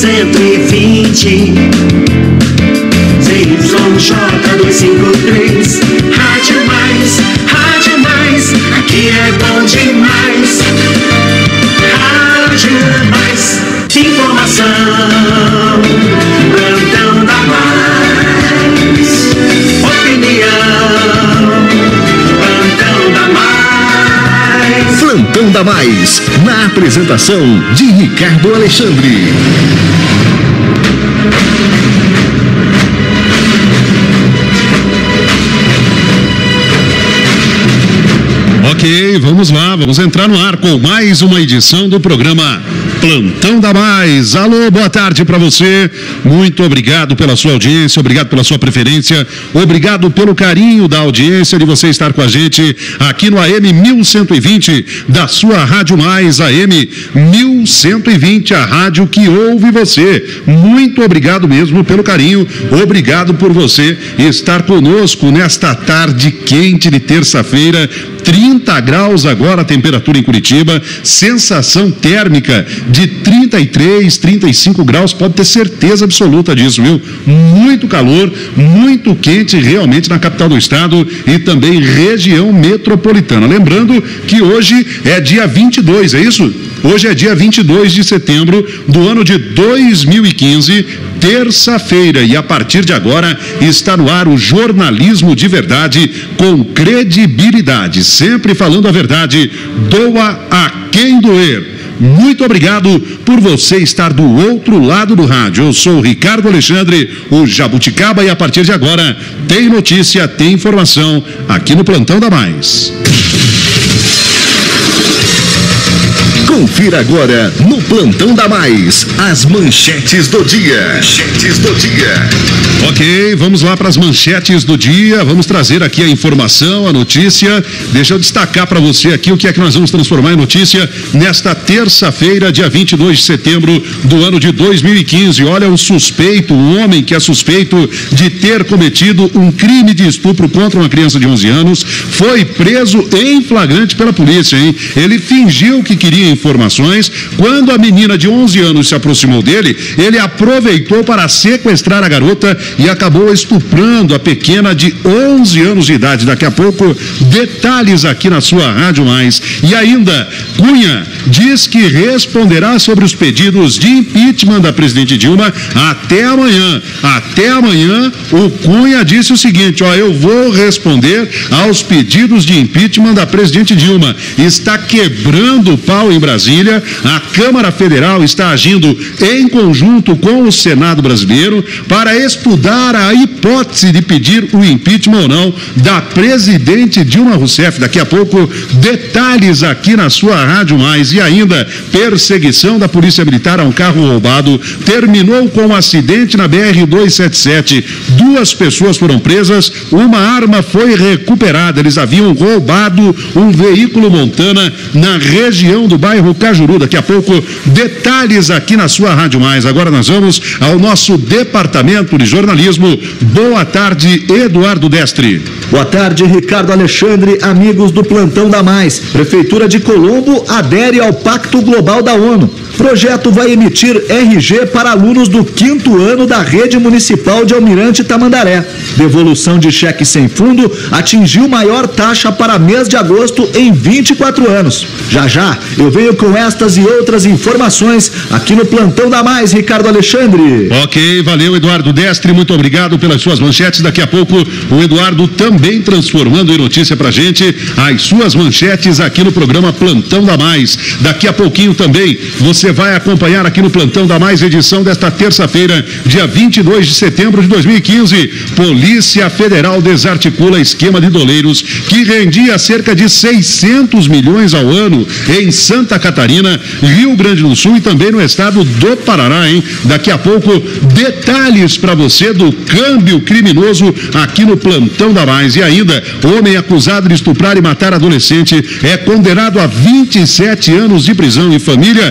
1120 ZYJ253 Rádio Mais, aqui é bom demais. Rádio Mais, informação, plantão da Mais, opinião, plantão da Mais. Plantão da Mais, na apresentação de Ricardo Alexandre. Ok, vamos lá, vamos entrar no ar com mais uma edição do programa Plantão da Mais. Alô, boa tarde para você, muito obrigado pela sua audiência, obrigado pela sua preferência, obrigado pelo carinho da audiência de você estar com a gente aqui no AM 1120 da sua Rádio Mais, AM 1120, a rádio que ouve você. Muito obrigado mesmo pelo carinho, obrigado por você estar conosco nesta tarde quente de terça-feira. 30 graus agora a temperatura em Curitiba, sensação térmica de 33, 35 graus, pode ter certeza absoluta disso, viu? Muito calor, muito quente realmente na capital do estado e também região metropolitana. Lembrando que hoje é dia 22, é isso? Hoje é dia 22 de setembro do ano de 2015, terça-feira, e a partir de agora está no ar o jornalismo de verdade com credibilidade, sempre falando a verdade, doa a quem doer. Muito obrigado por você estar do outro lado do rádio. Eu sou o Ricardo Alexandre, o Jabuticaba, e a partir de agora tem notícia, tem informação aqui no Plantão da Mais. Confira agora no Plantão da Mais as manchetes do dia. Ok, vamos lá para as manchetes do dia. Vamos trazer aqui a informação, a notícia. Deixa eu destacar para você aqui o que é que nós vamos transformar em notícia nesta terça-feira, dia 22 de setembro do ano de 2015. Olha, o suspeito, um homem que é suspeito de ter cometido um crime de estupro contra uma criança de 11 anos, foi preso em flagrante pela polícia, hein? Ele fingiu que queria informações. Quando a menina de 11 anos se aproximou dele, ele aproveitou para sequestrar a garota e acabou estuprando a pequena de 11 anos de idade. Daqui a pouco, detalhes aqui na sua Rádio Mais. E ainda, Cunha diz que responderá sobre os pedidos de impeachment da presidente Dilma até amanhã. Até amanhã, o Cunha disse o seguinte, ó, eu vou responder aos pedidos de impeachment da presidente Dilma. Está quebrando o pau em Brasília, a Câmara Federal está agindo em conjunto com o Senado brasileiro para estudar a hipótese de pedir o impeachment ou não da presidente Dilma Rousseff. Daqui a pouco, detalhes aqui na sua Rádio Mais. E ainda, perseguição da Polícia Militar a um carro roubado terminou com um acidente na BR-277. 2 pessoas foram presas, uma arma foi recuperada. Eles haviam roubado um veículo Montana na região do bairro Cajuru. Daqui a pouco, detalhes aqui na sua Rádio Mais. Agora nós vamos ao nosso departamento de jornalismo. Boa tarde, Eduardo Destre. Boa tarde, Ricardo Alexandre, amigos do Plantão da Mais. Prefeitura de Colombo adere ao Pacto Global da ONU. Projeto vai emitir RG para alunos do 5º ano da rede municipal de Almirante Tamandaré. Devolução de cheque sem fundo atingiu maior taxa para mês de agosto em 24 anos. Já eu venho com estas e outras informações aqui no Plantão da Mais, Ricardo Alexandre. Ok, valeu, Eduardo Destre, muito obrigado pelas suas manchetes. Daqui a pouco o Eduardo também transformando em notícia pra gente as suas manchetes aqui no programa Plantão da Mais. Daqui a pouquinho também você vai acompanhar aqui no Plantão da Mais, edição desta terça-feira, dia 22 de setembro de 2015. Polícia Federal desarticula esquema de doleiros que rendia cerca de 600 milhões ao ano em Santa Catarina, Rio Grande do Sul e também no estado do Paraná, hein? Daqui a pouco, detalhes para você do câmbio criminoso aqui no Plantão da Mais. E ainda, homem acusado de estuprar e matar adolescente é condenado a 27 anos de prisão, e família de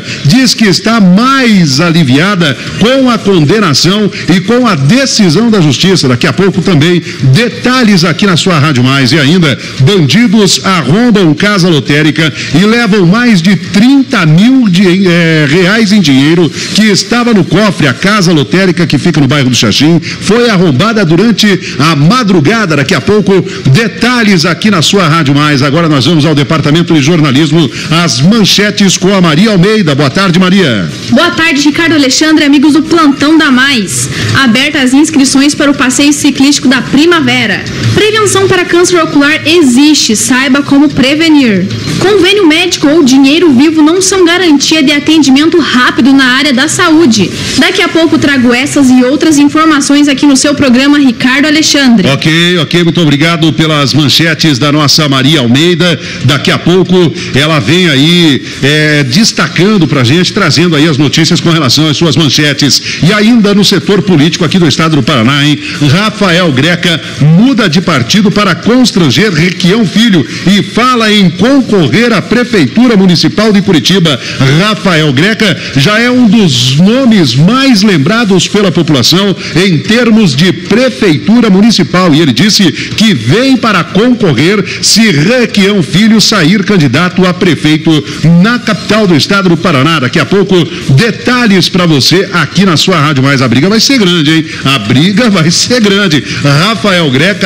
diz que está mais aliviada com a condenação e com a decisão da justiça. Daqui a pouco também detalhes aqui na sua Rádio Mais. E ainda, bandidos arrombam casa lotérica e levam mais de 30 mil reais em dinheiro que estava no cofre. A casa lotérica que fica no bairro do Xaxim foi arrombada durante a madrugada. Daqui a pouco, detalhes aqui na sua Rádio Mais. Agora nós vamos ao Departamento de Jornalismo, as manchetes com a Maria Almeida. Boa tarde, Maria. Boa tarde, Ricardo Alexandre, amigos do Plantão da Mais. Abertas as inscrições para o passeio ciclístico da primavera. Prevenção para câncer ocular existe, saiba como prevenir. Convênio médico ou dinheiro vivo não são garantia de atendimento rápido na área da saúde. Daqui a pouco trago essas e outras informações aqui no seu programa, Ricardo Alexandre. Ok, muito obrigado pelas manchetes da nossa Maria Almeida. Daqui a pouco ela vem aí destacando pra gente, trazendo aí as notícias com relação às suas manchetes. E ainda no setor político aqui do estado do Paraná, hein? Rafael Greca muda de partido para constranger Requião Filho e fala em concorrer à Prefeitura Municipal de Curitiba. Rafael Greca já é um dos nomes mais lembrados pela população em termos de Prefeitura Municipal, e ele disse que vem para concorrer se Requião Filho sair candidato a prefeito na capital do estado do Paraná. Daqui a pouco, detalhes para você aqui na sua Rádio Mais. A briga vai ser grande, hein? A briga vai ser grande. Rafael Greca,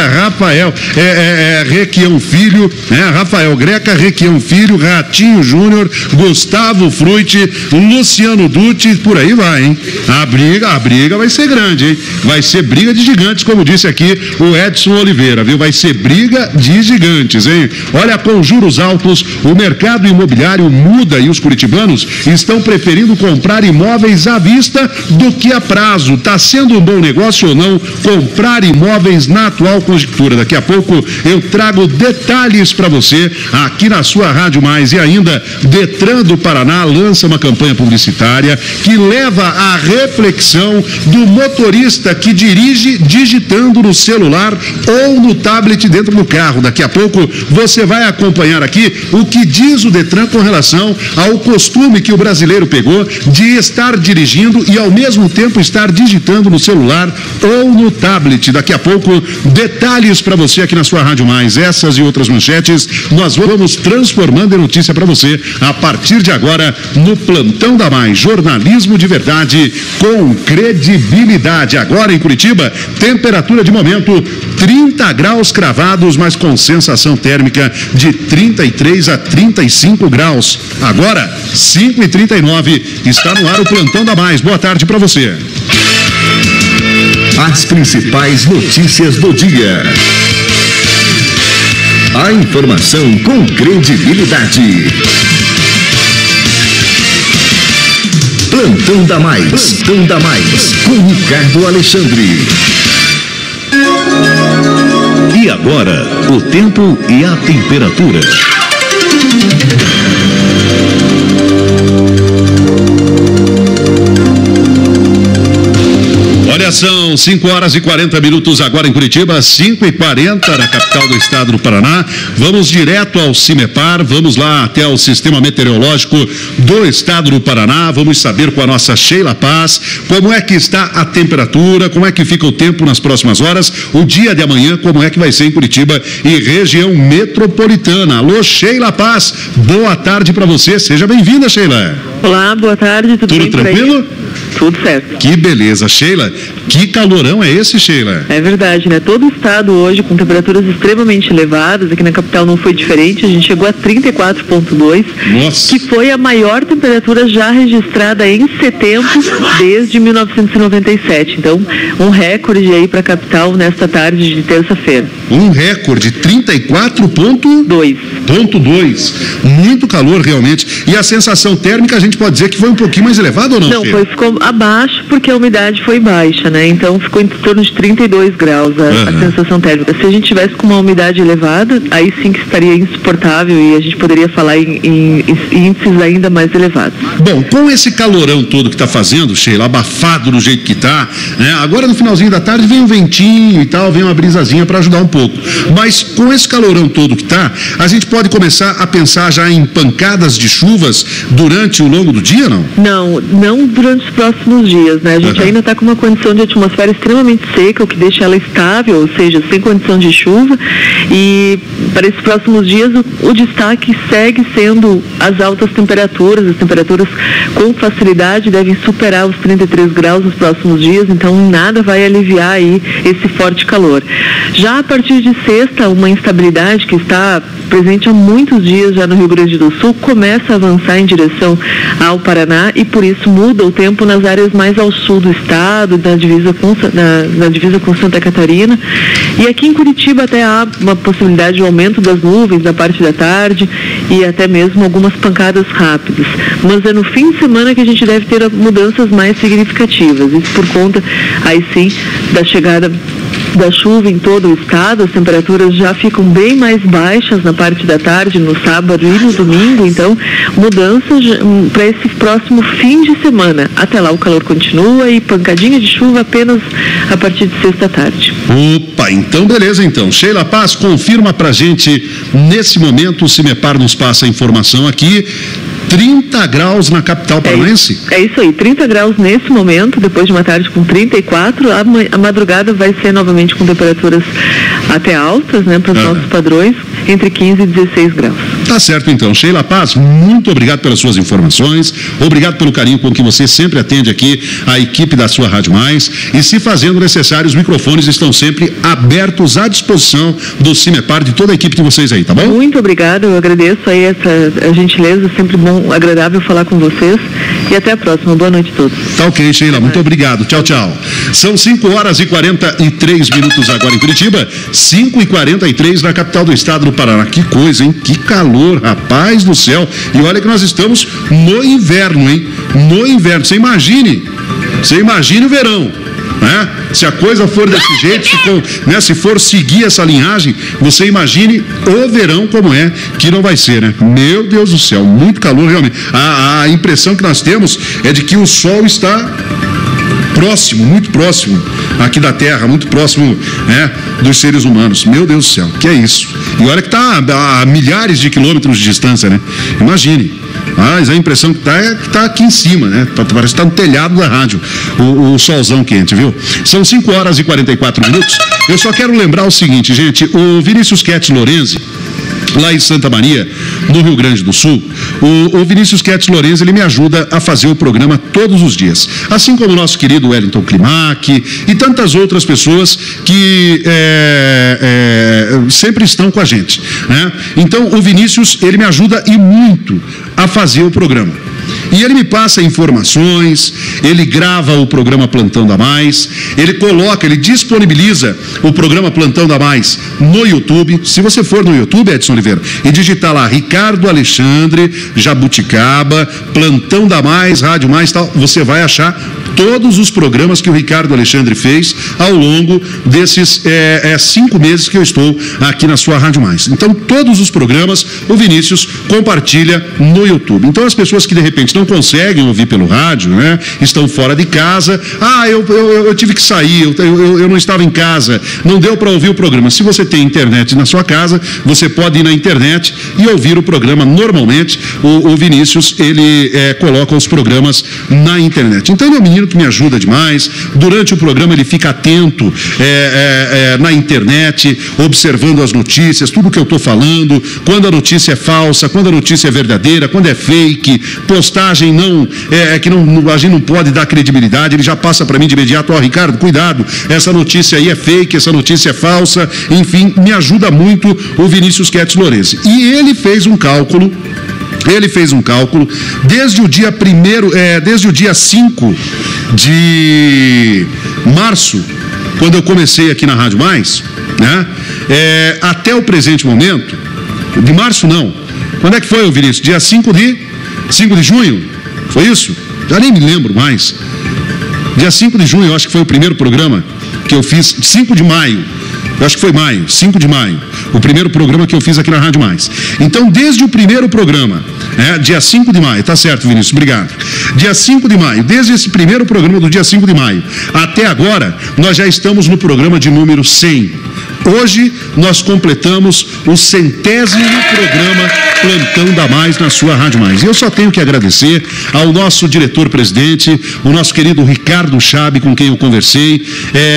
Requião Filho, Rafael Greca, Requião Filho, Ratinho Júnior, Gustavo Frutti, Luciano Dutti, por aí vai, hein? A briga vai ser grande, hein? Vai ser briga de gigantes, como disse aqui o Edson Oliveira, viu? Vai ser briga de gigantes, hein? Olha, com juros altos, o mercado imobiliário muda e os curitibanos estão preferindo comprar imóveis à vista do que a prazo. Tá sendo um bom negócio ou não comprar imóveis na atual conjuntura? Daqui a pouco eu trago detalhes para você aqui na sua Rádio Mais. E ainda, Detran do Paraná lança uma campanha publicitária que leva à reflexão do motorista que dirige digitando no celular ou no tablet dentro do carro. Daqui a pouco você vai acompanhar aqui o que diz o Detran com relação ao costume que o brasileiro pegou de estar dirigindo e ao mesmo tempo estar digitando no celular ou no tablet. Daqui a pouco, detalhes para você aqui na sua Rádio Mais. Essas e outras manchetes nós vamos transformando em notícia para você a partir de agora no Plantão da Mais. Jornalismo de verdade com credibilidade. Agora em Curitiba, temperatura de momento 30 graus cravados, mas com sensação térmica de 33 a 35 graus. Agora, 5h39, está no ar o Plantão da Mais. Boa tarde para você. As principais notícias do dia. A informação com credibilidade. Plantão da Mais. Plantão da Mais. Com Ricardo Alexandre. E agora, o tempo e a temperatura. Olha, são 5h40 agora em Curitiba, 5h40 na capital do estado do Paraná. Vamos direto ao CIMEPAR, vamos lá até o Sistema Meteorológico do estado do Paraná. Vamos saber com a nossa Sheila Paz como é que está a temperatura, como é que fica o tempo nas próximas horas, o dia de amanhã, como é que vai ser em Curitiba e região metropolitana. Alô, Sheila Paz, boa tarde para você, seja bem-vinda, Sheila. Olá, boa tarde, tudo bem tranquilo? Por aí? Tudo certo. Que beleza, Sheila. Que calorão é esse, Sheila? É verdade, né? Todo o estado hoje com temperaturas extremamente elevadas, aqui na capital não foi diferente, a gente chegou a 34,2, que foi a maior temperatura já registrada em setembro desde 1997. Então, um recorde aí para a capital nesta tarde de terça-feira. Um recorde, 34,2. Muito calor realmente. E a sensação térmica, a gente pode dizer que foi um pouquinho mais elevada ou não? Não, ficou abaixo porque a umidade foi baixa, né? Então ficou em torno de 32 graus a sensação térmica. Se a gente tivesse com uma umidade elevada, aí sim que estaria insuportável e a gente poderia falar em índices ainda mais elevados. Bom, com esse calorão todo que está fazendo, Sheila, abafado do jeito que está, né? Agora no finalzinho da tarde vem um ventinho e tal, vem uma brisazinha para ajudar um pouco. Mas com esse calorão todo que está, a gente pode começar a pensar já em pancadas de chuvas durante o longo do dia, não? Não durante os próximos dias, né? A gente ainda está com uma condição de atmosfera extremamente seca, o que deixa ela estável, ou seja, sem condição de chuva, e para esses próximos dias o destaque segue sendo as altas temperaturas. As temperaturas com facilidade devem superar os 33 graus nos próximos dias, então nada vai aliviar aí esse forte calor. Já a partir de sexta, uma instabilidade que está presente há muitos dias já no Rio Grande do Sul começa a avançar em direção ao Paraná e por isso muda o tempo nas áreas mais ao sul do estado, na divisa com Santa Catarina. E aqui em Curitiba até há uma possibilidade de aumento das nuvens na parte da tarde e até mesmo algumas pancadas rápidas. Mas é no fim de semana que a gente deve ter mudanças mais significativas. Isso por conta, aí sim, da chegada da chuva em todo o estado. As temperaturas já ficam bem mais baixas na parte da tarde, no sábado e no domingo, então mudanças para esse próximo fim de semana. Até lá o calor continua e pancadinha de chuva apenas a partir de sexta tarde. Opa, então beleza então. Sheila Paz, confirma pra gente nesse momento, o CIMEPAR nos passa a informação aqui, 30 graus na capital paranaense? É isso aí, 30 graus nesse momento, depois de uma tarde com 34, a madrugada vai ser novamente com temperaturas até altas, né, para os nossos padrões, entre 15 e 16 graus. Tá certo então. Sheila Paz, muito obrigado pelas suas informações, obrigado pelo carinho com que você sempre atende aqui a equipe da sua Rádio Mais, e se fazendo necessário, os microfones estão sempre abertos à disposição do CIMEPAR, de toda a equipe de vocês aí, tá bom? Muito obrigada, eu agradeço aí essa gentileza, sempre bom, agradável falar com vocês, e até a próxima. Boa noite a todos. Tá ok, Sheila, muito obrigado. Tchau, tchau. São 5 horas e 43 minutos agora em Curitiba, 5h43 na capital do estado do Paraná. Que coisa, hein? Que calor, rapaz do céu. E olha que nós estamos no inverno, hein? No inverno. Você imagine o verão, né? Se a coisa for desse jeito, se for seguir essa linhagem, você imagine o verão como é, que não vai ser, né? Meu Deus do céu, muito calor realmente. A impressão que nós temos é de que o sol está próximo, muito próximo aqui da Terra, muito próximo, né, dos seres humanos. Meu Deus do céu, que é isso? E olha que está a milhares de quilômetros de distância, né? Imagine. Mas a impressão que está é que está aqui em cima, né? Parece que está no telhado da rádio, o solzão quente, viu? São 5 horas e 44 minutos. Eu só quero lembrar o seguinte, gente, o Vinícius Ketz Lorenzi, lá em Santa Maria, no Rio Grande do Sul, o Vinícius Ketz Lorenzi, ele me ajuda a fazer o programa todos os dias, assim como o nosso querido Wellington Klimak e tantas outras pessoas que sempre estão com a gente, né? Então o Vinícius, ele me ajuda e muito a fazer o programa. E ele me passa informações, ele grava o programa Plantão da Mais, ele disponibiliza o programa Plantão da Mais no YouTube. Se você for no YouTube, Edson Oliveira, e digitar lá Ricardo Alexandre, Jabuticaba, Plantão da Mais, Rádio Mais, tal, você vai achar todos os programas que o Ricardo Alexandre fez ao longo desses 5 meses que eu estou aqui na sua Rádio Mais. Então, todos os programas o Vinícius compartilha no YouTube. Então, as pessoas que de repente não conseguem ouvir pelo rádio, né, estão fora de casa, eu tive que sair, eu não estava em casa, não deu para ouvir o programa. Se você tem internet na sua casa, você pode ir na internet e ouvir o programa normalmente. O Vinícius, ele coloca os programas na internet. Então, ele é um menino que me ajuda demais. Durante o programa ele fica atento na internet, observando as notícias, tudo que eu estou falando, quando a notícia é falsa, quando a notícia é verdadeira, quando é fake, postagem que a gente não pode dar credibilidade. Ele já passa para mim de imediato: Ricardo, cuidado, essa notícia aí é fake, essa notícia é falsa. Enfim, me ajuda muito o Vinícius Ketz Lorenzi. E ele fez um cálculo desde o dia 5 de março, quando eu comecei aqui na Rádio Mais, né? Até o presente momento, de março não, quando é que foi, Vinícius? Dia 5 de junho, foi isso? Já nem me lembro mais. Dia 5 de junho, eu acho que foi o primeiro programa que eu fiz, 5 de maio. Eu acho que foi maio, 5 de maio, o primeiro programa que eu fiz aqui na Rádio Mais. Então, desde o primeiro programa, dia 5 de maio, tá certo, Vinícius, obrigado. Dia 5 de maio, desde esse primeiro programa do dia 5 de maio até agora, nós já estamos no programa de número 100. Hoje, nós completamos o 100º programa Plantão da Mais na sua Rádio Mais. E eu só tenho que agradecer ao nosso diretor-presidente, o nosso querido Ricardo Chabe, com quem eu conversei,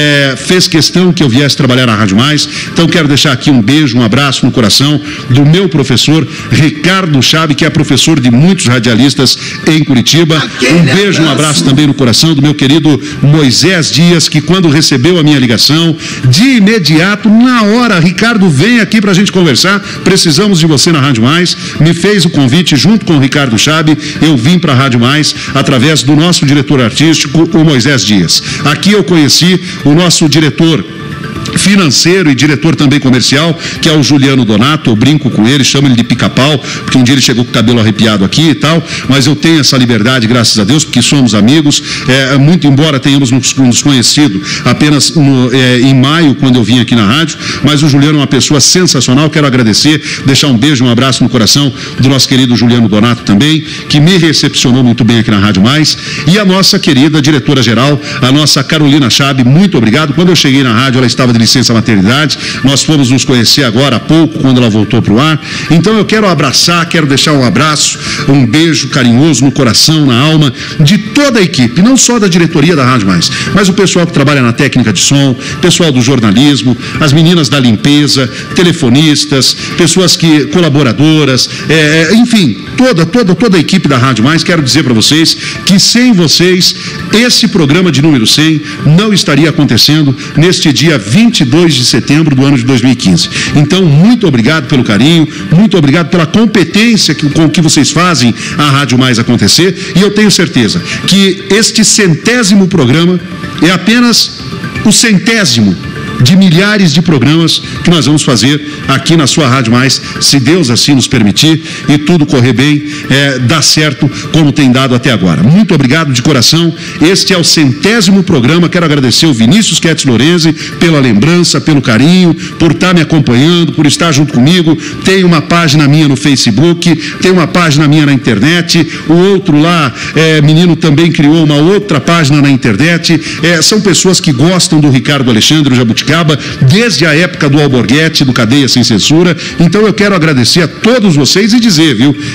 fez questão que eu viesse trabalhar na Rádio Mais. Então, quero deixar aqui um beijo, um abraço no coração do meu professor Ricardo Chabe, que é professor de muitos radialistas em Curitiba. Um beijo, um abraço também no coração do meu querido Moisés Dias, que quando recebeu a minha ligação, de imediato, na hora, Ricardo, vem aqui para a gente conversar, precisamos de você na Rádio Mais, me fez o convite junto com o Ricardo Chabe, eu vim para a Rádio Mais através do nosso diretor artístico, o Moisés Dias. Aqui eu conheci o nosso diretor financeiro e diretor também comercial, que é o Juliano Donato. Eu brinco com ele, chamo ele de pica-pau, porque um dia ele chegou com o cabelo arrepiado aqui e tal, mas eu tenho essa liberdade, graças a Deus, porque somos amigos, muito embora tenhamos nos conhecido apenas em maio, quando eu vim aqui na rádio, mas o Juliano é uma pessoa sensacional. Quero agradecer, deixar um beijo, um abraço no coração do nosso querido Juliano Donato também, que me recepcionou muito bem aqui na Rádio Mais, e a nossa querida diretora-geral, a nossa Carolina Chabe, muito obrigado. Quando eu cheguei na rádio, ela estava de licença maternidade, nós fomos nos conhecer agora há pouco, quando ela voltou para o ar. Então eu quero abraçar, quero deixar um abraço, um beijo carinhoso no coração, na alma, de toda a equipe, não só da diretoria da Rádio Mais, mas o pessoal que trabalha na técnica de som, pessoal do jornalismo, as meninas da limpeza, telefonistas, pessoas colaboradoras, enfim, toda a equipe da Rádio Mais. Quero dizer para vocês que sem vocês, esse programa de número 100 não estaria acontecendo neste dia 22 de setembro do ano de 2015. Então, muito obrigado pelo carinho, muito obrigado pela competência com que vocês fazem a Rádio Mais acontecer, e eu tenho certeza que este 100º programa é apenas o 100º de milhares de programas que nós vamos fazer aqui na sua Rádio Mais, se Deus assim nos permitir e tudo correr bem, dar certo como tem dado até agora. Muito obrigado de coração. Este é o 100º programa. Quero agradecer o Vinícius Ketz Lorenzi pela lembrança, pelo carinho, por estar me acompanhando, por estar junto comigo. Tem uma página minha no Facebook, tem uma página minha na internet, o outro lá, menino, também criou uma outra página na internet. São pessoas que gostam do Ricardo Alexandre, o Jabuticaba, desde a época do Alborguete, do Cadeia Sem Censura. Então eu quero agradecer a todos vocês e dizer,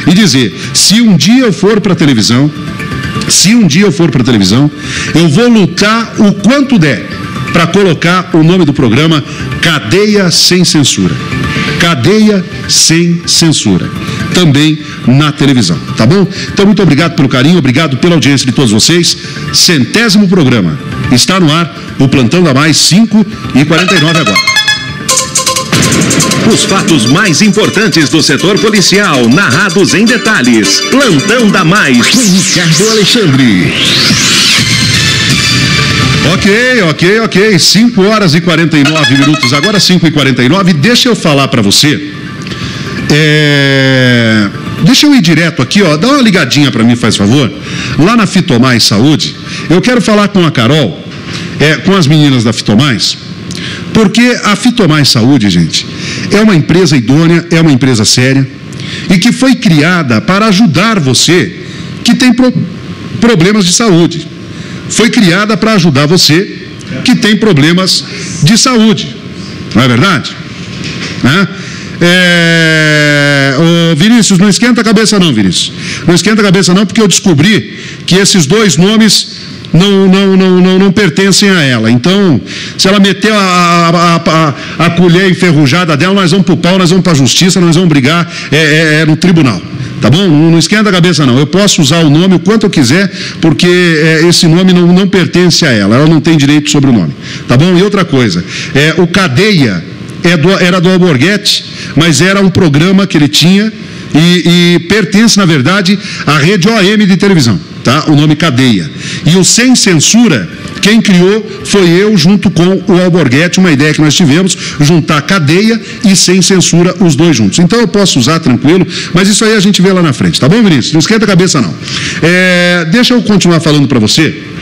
se um dia eu for para a televisão, eu vou lutar o quanto der para colocar o nome do programa Cadeia Sem Censura. Cadeia Sem Censura. Também na televisão, tá bom? Então, muito obrigado pelo carinho, obrigado pela audiência de todos vocês. 100º programa. Está no ar o Plantão da Mais, 5h49 agora. Os fatos mais importantes do setor policial, narrados em detalhes. Plantão da Mais, com Ricardo Alexandre. Ok. 5h49, agora 5h49. Deixa eu falar para você. Deixa eu ir direto aqui, dá uma ligadinha para mim, faz favor. Lá na Fitomais Saúde, eu quero falar com a Carol, com as meninas da Fitomais, porque a Fitomais Saúde, gente, é uma empresa idônea, é uma empresa séria e que foi criada para ajudar você que tem problemas de saúde. Foi criada para ajudar você que tem problemas de saúde, não é verdade? Vinícius, não esquenta a cabeça não, Vinícius. Não esquenta a cabeça não, porque eu descobri que esses dois nomes não pertencem a ela. Então, se ela meter a colher enferrujada dela, nós vamos para o pau, nós vamos para a justiça, nós vamos brigar no tribunal. Tá bom? Não esquenta a cabeça não. Eu posso usar o nome o quanto eu quiser, porque esse nome não pertence a ela. Ela não tem direito sobre o nome. Tá bom? E outra coisa, o Cadeia era do Alborguete, mas era um programa que ele tinha e pertence, na verdade, à rede OM de televisão, tá? O nome Cadeia. E o Sem Censura, quem criou foi eu junto com o Alborguete, uma ideia que nós tivemos, juntar Cadeia e Sem Censura, os dois juntos. Então eu posso usar tranquilo, mas isso aí a gente vê lá na frente, tá bom, Vinícius? Não esquenta a cabeça não. Deixa eu continuar falando para você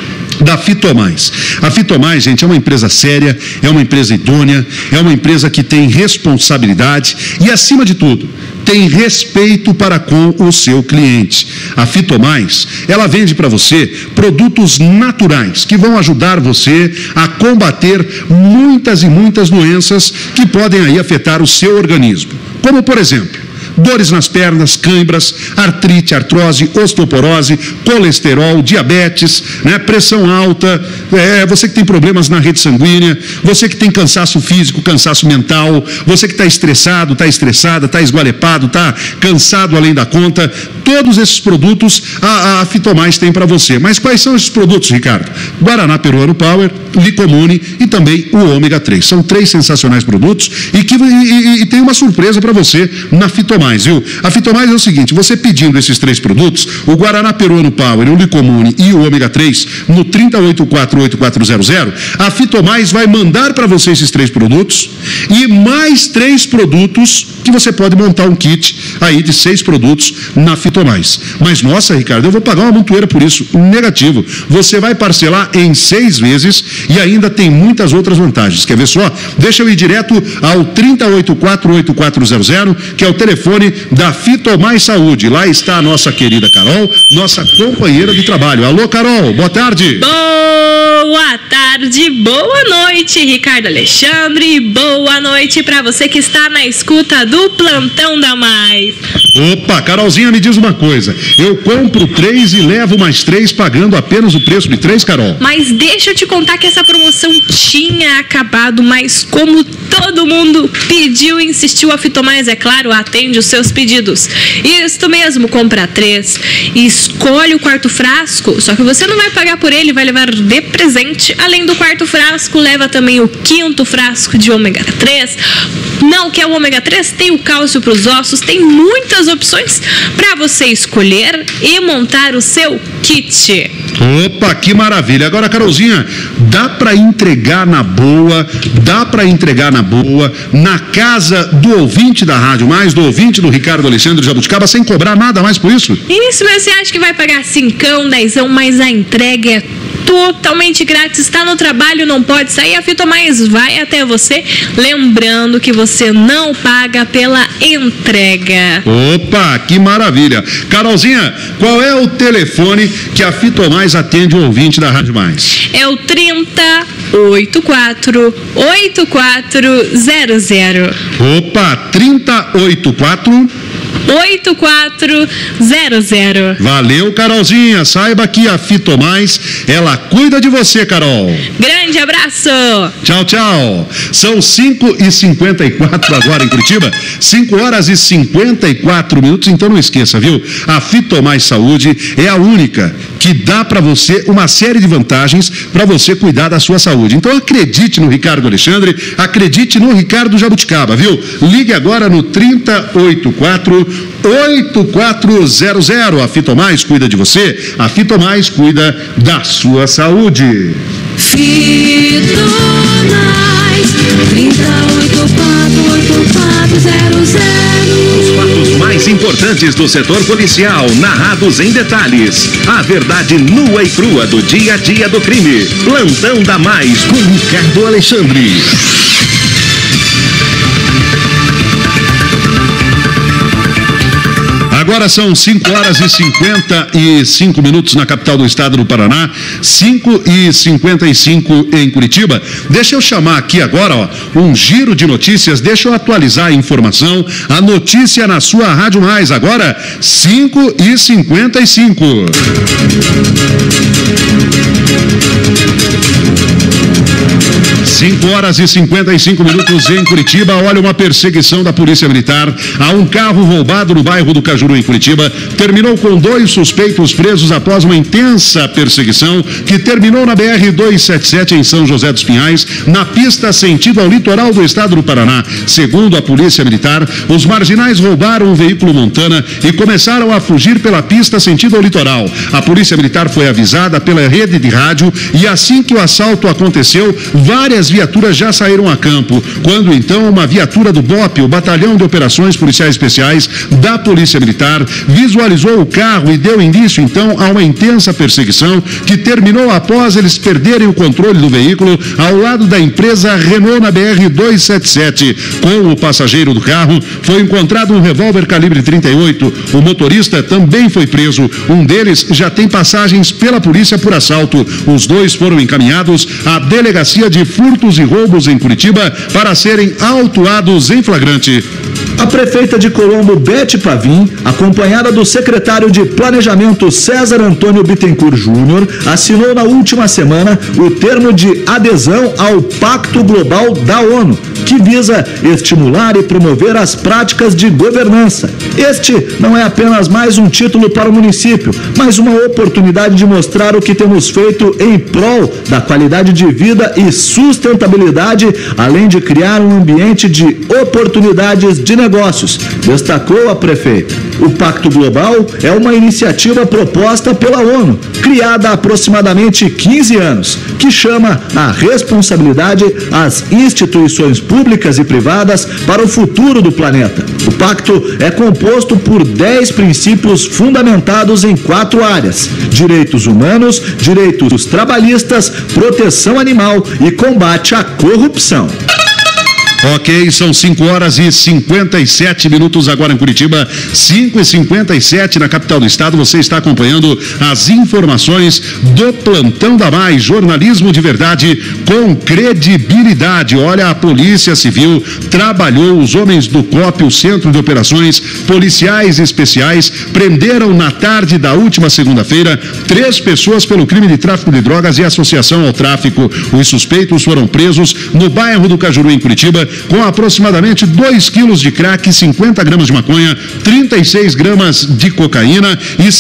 da Fitomais. A Fitomais, gente, é uma empresa séria, é uma empresa idônea, é uma empresa que tem responsabilidade e, acima de tudo, tem respeito para com o seu cliente. A Fitomais, ela vende para você produtos naturais que vão ajudar você a combater muitas e muitas doenças que podem aí afetar o seu organismo. Como, por exemplo, dores nas pernas, câimbras, artrite, artrose, osteoporose, colesterol, diabetes, pressão alta, você que tem problemas na rede sanguínea, você que tem cansaço físico, cansaço mental, você que está estressado, está estressada, está esgualepado, está cansado além da conta, todos esses produtos a Fitomais tem para você. Mas quais são esses produtos, Ricardo? Guaraná Peruano Power, Licomune e também o Ômega 3. São 3 sensacionais produtos e tem uma surpresa para você na Fitomais, viu? A Fitomais é o seguinte, você pedindo esses 3 produtos, o Guaraná Peruano Power, o Licomune e o Ômega 3, no 30848400, a Fitomais vai mandar para você esses 3 produtos e mais 3 produtos que você pode montar um kit aí de 6 produtos na Fitomais. Mas, nossa, Ricardo, eu vou pagar uma montoeira por isso. Negativo. Você vai parcelar em 6 vezes e ainda tem muitas outras vantagens. Quer ver só? Deixa eu ir direto ao 30848400, que é o telefone da Fitomais Saúde. Lá está a nossa querida Carol, nossa companheira de trabalho. Alô, Carol, boa tarde. Boa tarde, boa noite, Ricardo Alexandre. Boa noite para você que está na escuta do Plantão da Mais. Opa, Carolzinha, me diz uma coisa. Eu compro 3 e levo mais 3 pagando apenas o preço de 3, Carol? Mas deixa eu te contar que essa promoção tinha acabado, mas como todo mundo pediu e insistiu, a Fitomais, é claro, atende os seus pedidos. Isso mesmo, compra 3 e escolhe o quarto frasco, só que você não vai pagar por ele, vai levar de presente. Além do quarto frasco, leva também o 5º frasco de ômega 3. Não quer o ômega 3? Tem o cálcio para os ossos, tem muitas opções para você escolher e montar o seu kit. Opa, que maravilha. Agora, Carolzinha, dá para entregar na boa, na casa do ouvinte da Rádio Mais, do ouvinte do Ricardo Alexandre Jabuticaba, sem cobrar nada mais por isso? Isso mesmo, você acha que vai pagar 5, 10, mas a entrega é totalmente grátis, está no trabalho, não pode sair, a Fitomais vai até você, lembrando que você não paga pela entrega. Opa, que maravilha. Carolzinha, qual é o telefone que a Fitomais atende o ouvinte da Rádio Mais? É o 30848400. Opa, 3084 8400. Valeu, Carolzinha. Saiba que a Fitomais, ela cuida de você, Carol. Grande abraço. Tchau, tchau. São 5h54 agora em Curitiba. 5h54. Então não esqueça, viu? A Fitomais Saúde é a única que dá para você uma série de vantagens para você cuidar da sua saúde. Então acredite no Ricardo Alexandre, acredite no Ricardo Jabuticaba, viu? Ligue agora no 3084 8400. A Fitomais cuida de você, a Fitomais cuida da sua saúde. Fitomais 30848400. Os fatos mais importantes do setor policial, narrados em detalhes. A verdade nua e crua do dia a dia do crime. Plantão da Mais com Ricardo Alexandre. Agora são 5h55 na capital do estado do Paraná, 5h55 em Curitiba. Deixa eu chamar aqui agora, um giro de notícias, deixa eu atualizar a informação, a notícia na sua Rádio Mais, agora 5h55. Cinco horas e 55 minutos em Curitiba. Olha, uma perseguição da Polícia Militar a um carro roubado no bairro do Cajuru, em Curitiba, terminou com 2 suspeitos presos após uma intensa perseguição que terminou na BR-277 em São José dos Pinhais, na pista sentido ao litoral do estado do Paraná. Segundo a Polícia Militar, os marginais roubaram um veículo Montana e começaram a fugir pela pista sentido ao litoral. A Polícia Militar foi avisada pela rede de rádio e assim que o assalto aconteceu, várias viaturas já saíram a campo, quando então uma viatura do BOP, o Batalhão de Operações Policiais Especiais da Polícia Militar, visualizou o carro e deu início então a uma intensa perseguição que terminou após eles perderem o controle do veículo ao lado da empresa Renault na BR-277. Com o passageiro do carro foi encontrado um revólver calibre 38. O motorista também foi preso. Um deles já tem passagens pela polícia por assalto. Os dois foram encaminhados à Delegacia de Furtos e Roubos em Curitiba para serem autuados em flagrante. A prefeita de Colombo, Bete Pavim, acompanhada do secretário de Planejamento César Antônio Bittencourt Júnior, assinou na última semana o termo de adesão ao Pacto Global da ONU, que visa estimular e promover as práticas de governança. Este não é apenas mais um título para o município, mas uma oportunidade de mostrar o que temos feito em prol da qualidade de vida e sustentabilidade, além de criar um ambiente de oportunidades de negócios, destacou a prefeita. O Pacto Global é uma iniciativa proposta pela ONU, criada há aproximadamente 15 anos, que chama a responsabilidade às instituições públicas e privadas para o futuro do planeta. O pacto é composto por 10 princípios fundamentados em 4 áreas: direitos humanos, direitos trabalhistas, proteção animal e combate à corrupção. Ok, são 5h57 agora em Curitiba, 5h57 na capital do estado. Você está acompanhando as informações do Plantão da Mais, jornalismo de verdade com credibilidade. Olha, a Polícia Civil trabalhou, os homens do COP, o Centro de Operações Policiais Especiais, prenderam na tarde da última segunda-feira 3 pessoas pelo crime de tráfico de drogas e associação ao tráfico. Os suspeitos foram presos no bairro do Cajuru, em Curitiba, com aproximadamente 2 quilos de crack, 50 gramas de maconha, 36 gramas de cocaína e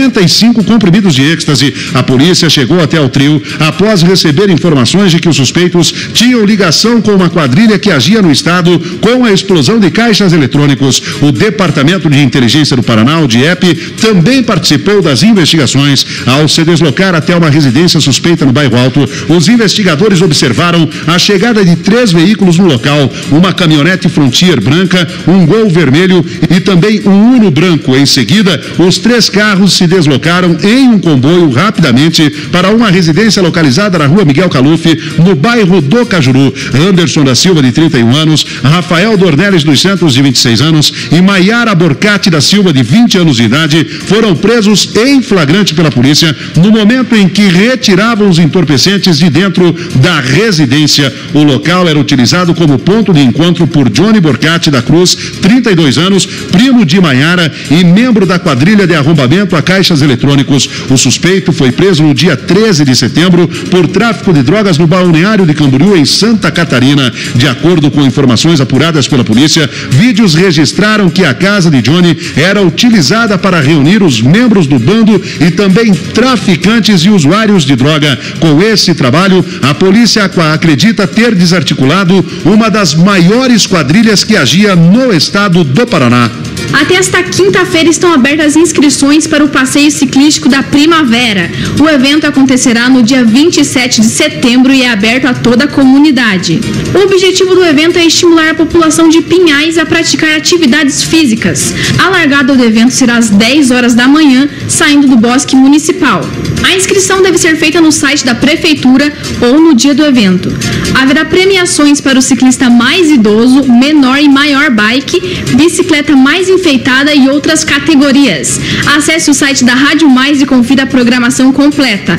55 comprimidos de êxtase. A polícia chegou até o trio após receber informações de que os suspeitos tinham ligação com uma quadrilha que agia no estado com a explosão de caixas eletrônicos. O Departamento de Inteligência do Paraná, o DIEP, também participou das investigações. Ao se deslocar até uma residência suspeita no Bairro Alto, os investigadores observaram a chegada de 3 veículos no local: uma caminhonete Frontier branca, um Gol vermelho e também um Uno branco. Em seguida, os 3 carros se deslocaram em um comboio rapidamente para uma residência localizada na rua Miguel Caluf, no bairro do Cajuru. Anderson da Silva, de 31 anos, Rafael Dornelles dos Santos, de 26 anos, e Maiara Borcati da Silva, de 20 anos de idade, foram presos em flagrante pela polícia no momento em que retiravam os entorpecentes de dentro da residência. O local era utilizado como ponto de encontro por Johnny Borcati da Cruz, 32 anos, primo de Maiara e membro da quadrilha de arrombamento a caixas eletrônicos. O suspeito foi preso no dia 13 de setembro por tráfico de drogas no balneário de Camboriú, em Santa Catarina. De acordo com informações apuradas pela polícia, vídeos registraram que a casa de Johnny era utilizada para reunir os membros do bando e também traficantes e usuários de droga. Com esse trabalho, a polícia acredita ter desarticulado uma das maiores quadrilhas que agia no estado do Paraná. Até esta quinta-feira estão abertas inscrições para o passeio ciclístico da Primavera. O evento acontecerá no dia 27 de setembro e é aberto a toda a comunidade. O objetivo do evento é estimular a população de Pinhais a praticar atividades físicas. A largada do evento será às 10 horas da manhã, saindo do Bosque Municipal. A inscrição deve ser feita no site da Prefeitura ou no dia do evento. Haverá premiações para o ciclista mais idoso, menor e maior bike, bicicleta mais enfeitada e outras categorias. Acesse o site da Rádio Mais e confira a programação completa: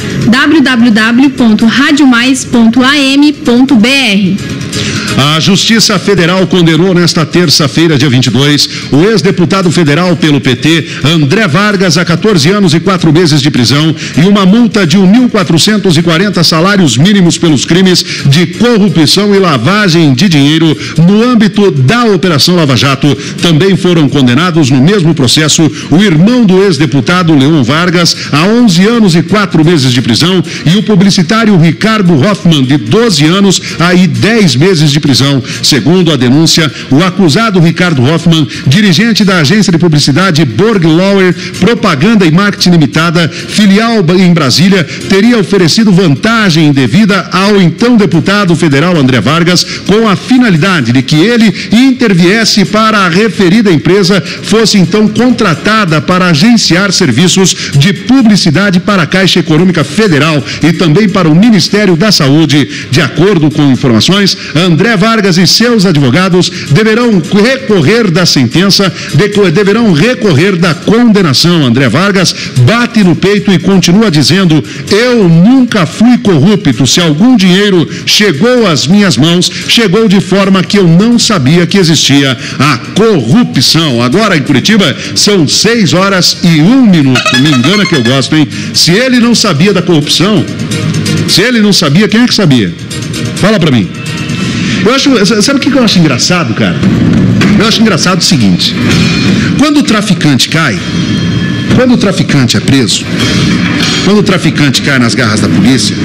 www.radiomais.am.br. A Justiça Federal condenou nesta terça-feira, dia 22, o ex-deputado federal pelo PT, André Vargas, a 14 anos e 4 meses de prisão e uma multa de 1.440 salários mínimos pelos crimes de corrupção e lavagem de dinheiro no âmbito da Operação Lava Jato. Também foram condenados no mesmo processo o irmão do ex-deputado Leon Vargas, a 11 anos e 4 meses de prisão, e o publicitário Ricardo Hoffmann, de 12 anos a 10 meses de prisão. Segundo a denúncia, o acusado Ricardo Hoffmann, dirigente da agência de publicidade Borg Lauer Propaganda e Marketing Limitada, filial em Brasília, teria oferecido vantagem indevida ao então deputado federal André Vargas, com a finalidade de que ele interviesse para a referida empresa fosse então contratada para agenciar serviços de publicidade para a Caixa Econômica Federal e também para o Ministério da Saúde. De acordo com informações, André Vargas e seus advogados deverão recorrer da sentença, deverão recorrer da condenação. André Vargas bate no peito e continua dizendo: eu nunca fui corrupto. Se algum dinheiro chegou às minhas mãos, chegou de forma que eu não sabia que existia a corrupção. Agora em Curitiba são 6h01. Me engana que eu gosto, hein? Se ele não sabia da corrupção, se ele não sabia, quem é que sabia? Fala pra mim. Sabe o que eu acho engraçado, cara? Eu acho engraçado o seguinte: quando o traficante cai, quando o traficante é preso, quando o traficante cai nas garras da polícia,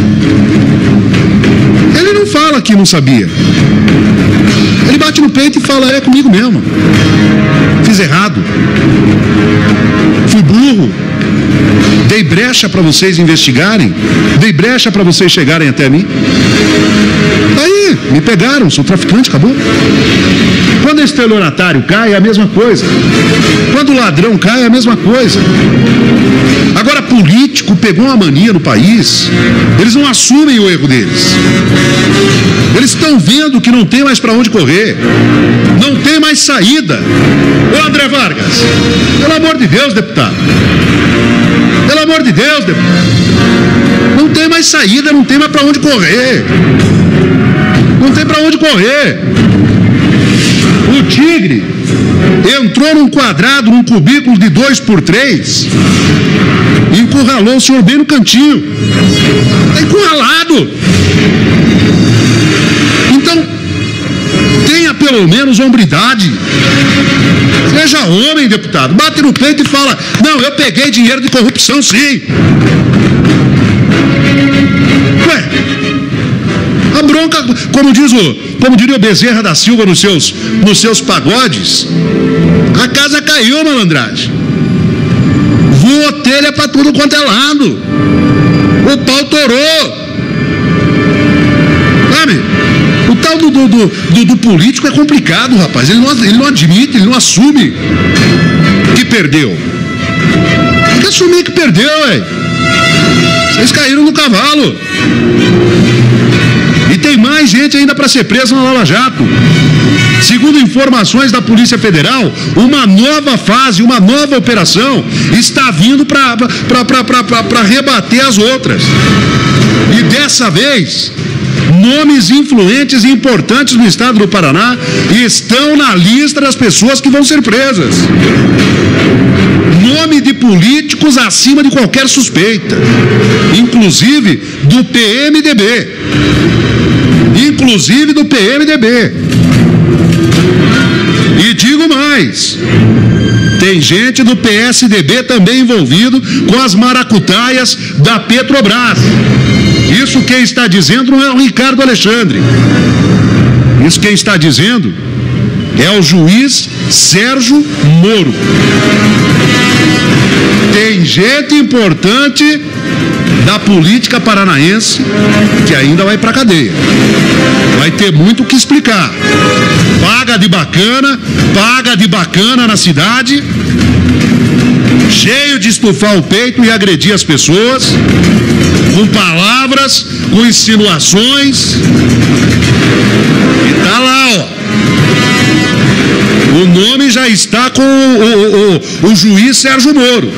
ele não fala que não sabia. Ele bate no peito e fala: é comigo mesmo. Fiz errado. Fui burro. Dei brecha para vocês investigarem. Dei brecha para vocês chegarem até mim. Aí, me pegaram, sou traficante, acabou. Quando o estelionatário cai, é a mesma coisa. Quando o ladrão cai, é a mesma coisa. Agora, político pegou uma mania no país, eles não assumem o erro deles. Eles estão vendo que não tem mais para onde correr, não tem mais saída. Ô André Vargas, pelo amor de Deus, deputado, pelo amor de Deus, deputado, não tem mais saída, não tem mais para onde correr, não tem para onde correr. O Tigre entrou num quadrado, num cubículo de 2x3, e encurralou o senhor bem no cantinho. Está encurralado. Então, tenha pelo menos hombridade. Seja homem, deputado. Bate no peito e fala: não, eu peguei dinheiro de corrupção, sim. Ué, a bronca, como diria o Bezerra da Silva nos seus pagodes, a casa caiu, malandragem. Voou telha pra tudo quanto é lado. O pau torou. Sabe? O tal do político é complicado, rapaz. Ele não admite, ele não assume que perdeu. Tem que assumir que perdeu, ué. Vocês caíram no cavalo. E tem mais gente ainda para ser presa na Lava Jato. Segundo informações da Polícia Federal, uma nova fase, uma nova operação está vindo para rebater as outras. E dessa vez, nomes influentes e importantes no estado do Paraná estão na lista das pessoas que vão ser presas. Nome de políticos acima de qualquer suspeita, inclusive do PMDB. Inclusive do PMDB. E digo mais, tem gente do PSDB também envolvido com as maracutaias da Petrobras. Isso quem está dizendo não é o Ricardo Alexandre. Isso quem está dizendo é o juiz Sérgio Moro. Tem gente importante da política paranaense que ainda vai para cadeia. Vai ter muito o que explicar. Paga de bacana na cidade, cheio de estufar o peito e agredir as pessoas, com palavras, com insinuações. E tá lá, ó. O nome já está com o juiz Sérgio Moro.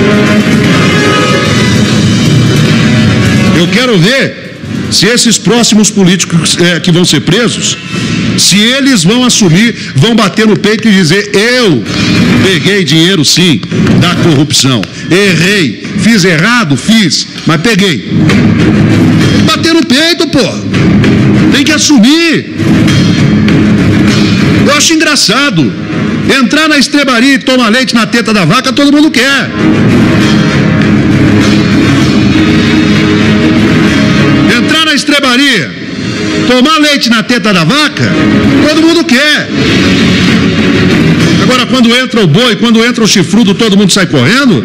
Eu quero ver se esses próximos políticos que vão ser presos, se eles vão assumir, vão bater no peito e dizer: eu peguei dinheiro sim da corrupção, errei, fiz errado, fiz, mas peguei. Bater no peito, pô, tem que assumir. Eu acho engraçado entrar na estrebaria e tomar leite na teta da vaca, todo mundo quer. Entrar na estrebaria, Tomar leite na teta da vaca, todo mundo quer. Agora, quando entra o boi, quando entra o chifrudo, todo mundo sai correndo?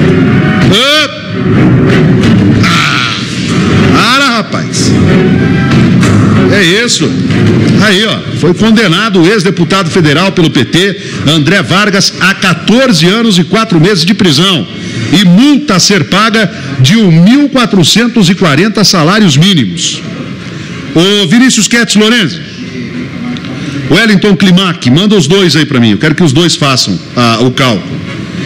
Para, rapaz. É isso. Aí, ó, foi condenado o ex-deputado federal pelo PT, André Vargas, a 14 anos e 4 meses de prisão e multa a ser paga de 1.440 salários mínimos. Ô Vinícius Ketz Lorenzi, Wellington Klimak, manda os dois aí para mim, eu quero que os dois façam o cálculo.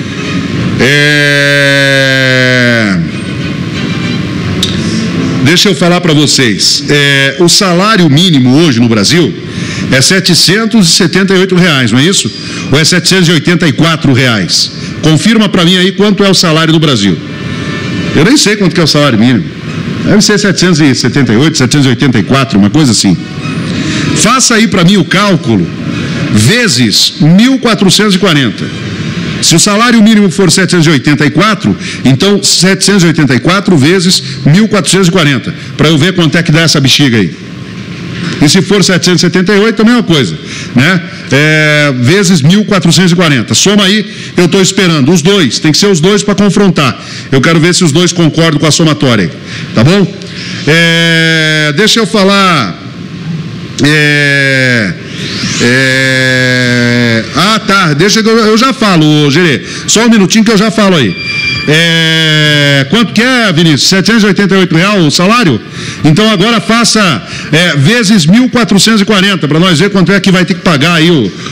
Deixa eu falar para vocês, o salário mínimo hoje no Brasil é R$ 778, não é isso? Ou é R$ 784? Confirma para mim aí quanto é o salário do Brasil. Eu nem sei quanto que é o salário mínimo. Deve ser 778, 784, uma coisa assim. Faça aí para mim o cálculo vezes 1.440. Se o salário mínimo for 784, então 784 vezes 1.440, para eu ver quanto é que dá essa bexiga aí. E se for 778, a mesma coisa, né? Vezes 1.440. Soma aí, eu estou esperando. Os dois, tem que ser os dois para confrontar. Eu quero ver se os dois concordam com a somatória aí, tá bom? Deixa eu falar. Tá, deixa que eu já falo, Gerê. Só um minutinho que eu já falo aí. Quanto que é, Vinícius? R$ 788 o salário? Então agora faça vezes 1.440 para nós ver quanto é que vai ter que pagar aí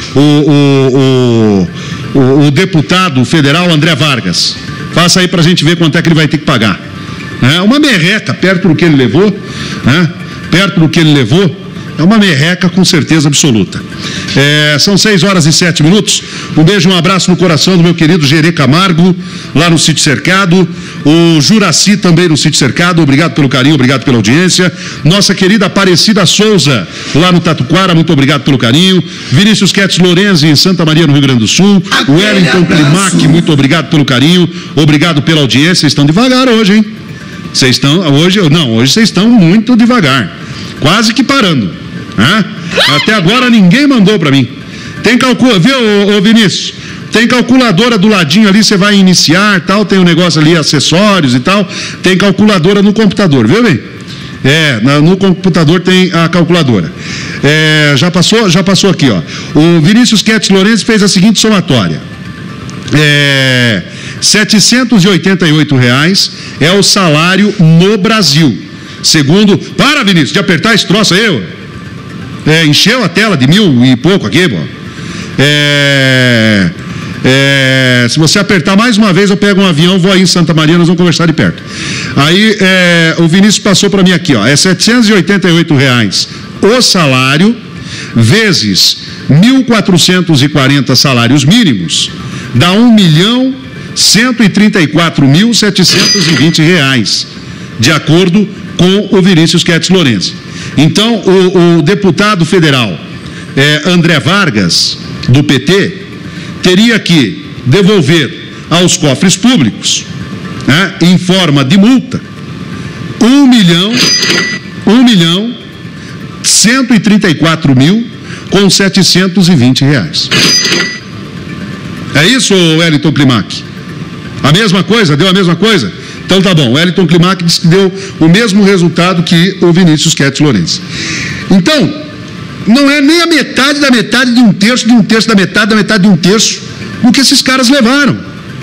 o deputado federal André Vargas. Faça aí para a gente ver quanto é que ele vai ter que pagar. Uma merreca perto do que ele levou, né? Perto do que ele levou. É uma merreca com certeza absoluta. São 6h07. Um beijo, um abraço no coração do meu querido Gerê Camargo, lá no Sítio Cercado. O Juraci também no Sítio Cercado. Obrigado pelo carinho, obrigado pela audiência. Nossa querida Aparecida Souza, lá no Tatuquara, muito obrigado pelo carinho. Vinícius Ketz Lorenzi, em Santa Maria, no Rio Grande do Sul. Wellington Klimak, muito obrigado pelo carinho, obrigado pela audiência. Vocês estão devagar hoje, hein? Hoje vocês estão muito devagar, quase que parando. Até agora ninguém mandou para mim. Tem calculadora, viu, ô Vinícius? Tem calculadora do ladinho ali, você vai iniciar, tal, tem um negócio ali, acessórios e tal. Tem calculadora no computador, viu bem? No computador tem a calculadora. Já passou aqui, ó. O Vinícius Ketz Lorenzi fez a seguinte somatória. R$ 788 é o salário no Brasil. Segundo. Para, Vinícius, de apertar esse troço aí, encheu a tela de 1.000 e pouco aqui, pô. Se você apertar mais uma vez, eu pego um avião, vou aí em Santa Maria, nós vamos conversar de perto. Aí, o Vinícius passou para mim aqui, ó. É R$ 788 o salário, vezes 1.440 salários mínimos, dá R$ 1.134.720, de acordo com o Vinícius Ketz Lorenzi. Então, o deputado federal André Vargas, do PT, teria que devolver aos cofres públicos, em forma de multa, R$ 1.134.720. É isso, Wellington Klimak? A mesma coisa? Deu a mesma coisa? Então tá bom, o Wellington Klimak disse que deu o mesmo resultado que o Vinícius Ketz Lorenzi. Então, não é nem a metade da metade de um terço, da metade de um terço do que esses caras levaram.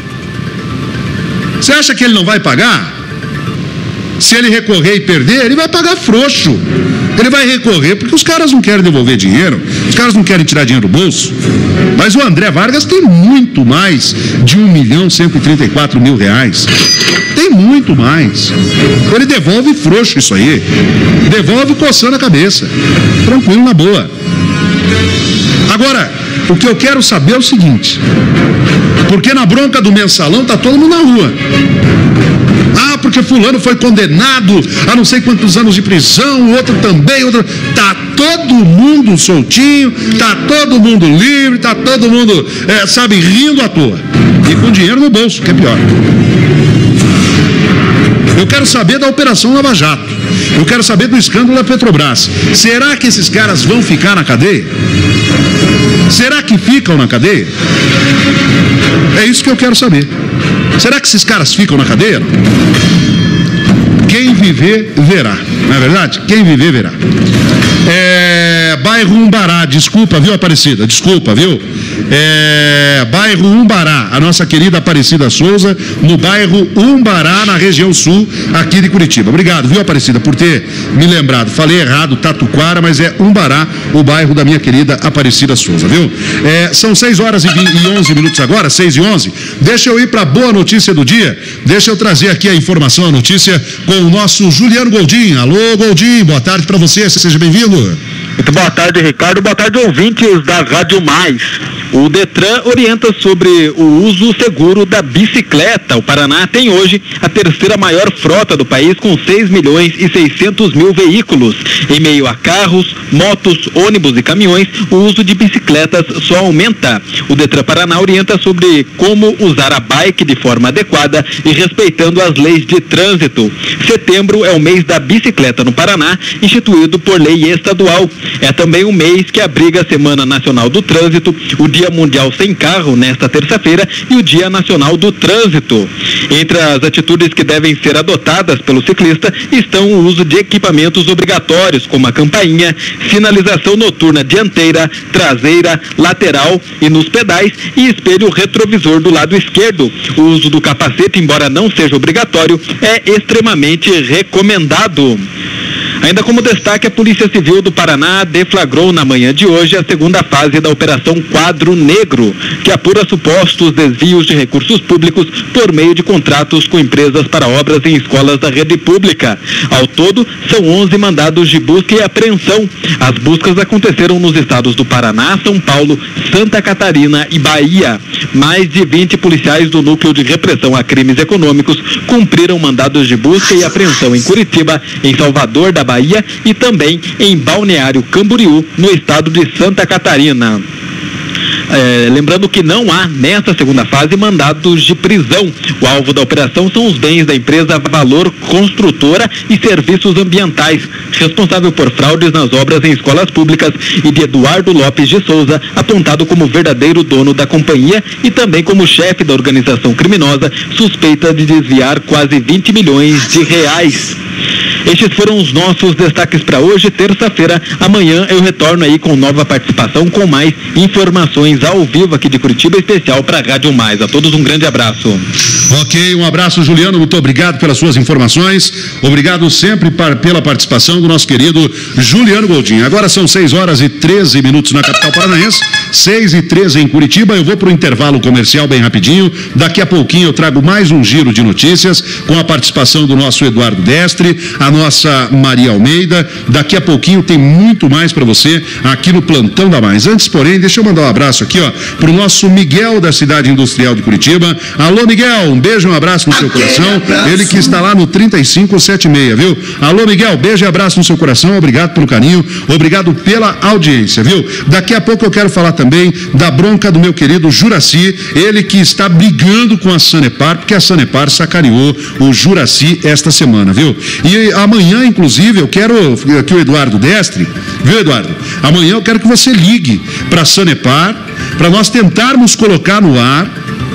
Você acha que ele não vai pagar? Se ele recorrer e perder, ele vai pagar frouxo. Ele vai recorrer porque os caras não querem devolver dinheiro, os caras não querem tirar dinheiro do bolso. Mas o André Vargas tem muito mais de R$ 1.134.000. Tem muito mais. Ele devolve frouxo isso aí. Devolve coçando a cabeça. Tranquilo, na boa. Agora, o que eu quero saber é o seguinte. Porque na bronca do mensalão tá todo mundo na rua. Porque fulano foi condenado a não sei quantos anos de prisão, o outro também, tá todo mundo soltinho, tá todo mundo livre, tá todo mundo, rindo à toa. E com dinheiro no bolso, que é pior. Eu quero quero saber da Operação Lava Jato. Eu quero saber do escândalo da Petrobras. Será que esses caras vão ficar na cadeia? Será que ficam na cadeia? É isso que eu quero saber. Será que esses caras ficam na cadeia? Quem viver, verá. Não é verdade? Quem viver, verá. Bairro Umbará, desculpa, viu, Aparecida? Desculpa, viu? Bairro Umbará, a nossa querida Aparecida Souza, no bairro Umbará, na região sul, aqui de Curitiba. Obrigado, viu, Aparecida, por ter me lembrado. Falei errado, Tatuquara, mas é Umbará, o bairro da minha querida Aparecida Souza, viu? São 6 horas e 11 minutos agora, 6 e 11. Deixa eu ir para a boa notícia do dia. Deixa eu trazer aqui a informação, a notícia, com o nosso Juliano Goldin. Alô, Goldin, boa tarde para você, seja bem-vindo. Muito boa tarde, Ricardo. Boa tarde, ouvintes da Rádio Mais. O Detran orienta sobre o uso seguro da bicicleta. O Paraná tem hoje a terceira maior frota do país, com 6.600.000 veículos. Em meio a carros, motos, ônibus e caminhões, o uso de bicicletas só aumenta. O Detran Paraná orienta sobre como usar a bike de forma adequada e respeitando as leis de trânsito. Setembro é o mês da bicicleta no Paraná, instituído por lei estadual. É também um mês que abriga a Semana Nacional do Trânsito, o Dia Mundial Sem Carro, nesta terça-feira, e o Dia Nacional do Trânsito. Entre as atitudes que devem ser adotadas pelo ciclista estão o uso de equipamentos obrigatórios, como a campainha, sinalização noturna dianteira, traseira, lateral e nos pedais, e espelho retrovisor do lado esquerdo. O uso do capacete, embora não seja obrigatório, é extremamente recomendado. Ainda como destaque, a Polícia Civil do Paraná deflagrou na manhã de hoje a segunda fase da Operação Quadro Negro, que apura supostos desvios de recursos públicos por meio de contratos com empresas para obras em escolas da rede pública. Ao todo, são 11 mandados de busca e apreensão. As buscas aconteceram nos estados do Paraná, São Paulo, Santa Catarina e Bahia. Mais de 20 policiais do Núcleo de Repressão a Crimes Econômicos cumpriram mandados de busca e apreensão em Curitiba, em Salvador da Bahia e também em Balneário Camboriú, no estado de Santa Catarina. Lembrando que não há, nesta segunda fase, mandados de prisão. O alvo da operação são os bens da empresa Valor Construtora e Serviços Ambientais, responsável por fraudes nas obras em escolas públicas, e de Eduardo Lopes de Souza, apontado como verdadeiro dono da companhia e também como chefe da organização criminosa, suspeita de desviar quase 20 milhões de reais. Estes foram os nossos destaques para hoje, terça-feira. Amanhã eu retorno aí com nova participação, com mais informações ao vivo aqui de Curitiba, especial para a Rádio Mais. A todos um grande abraço. Ok, um abraço, Juliano, muito obrigado pelas suas informações, obrigado sempre pela participação do nosso querido Juliano Goldin. Agora são 6 horas e 13 minutos na capital paranaense, 6 e 13 em Curitiba. Eu vou para o intervalo comercial bem rapidinho, daqui a pouquinho eu trago mais um giro de notícias com a participação do nosso Eduardo Destre, a nossa Maria Almeida. Daqui a pouquinho tem muito mais para você aqui no Plantão da Mais. Antes, porém, deixa eu mandar um abraço aqui, para o nosso Miguel da Cidade Industrial de Curitiba. Alô, Miguel, um beijo e um abraço no seu coração. Ele que está lá no 3576, viu? Alô, Miguel, beijo e abraço no seu coração. Obrigado pelo carinho, obrigado pela audiência, viu? Daqui a pouco eu quero falar também da bronca do meu querido Juraci, ele que está brigando com a Sanepar, porque a Sanepar sacaneou o Juraci esta semana, viu? E amanhã, inclusive, eu quero que o Eduardo Destre, viu, Eduardo? Amanhã eu quero que você ligue para a Sanepar, para nós tentarmos colocar no ar,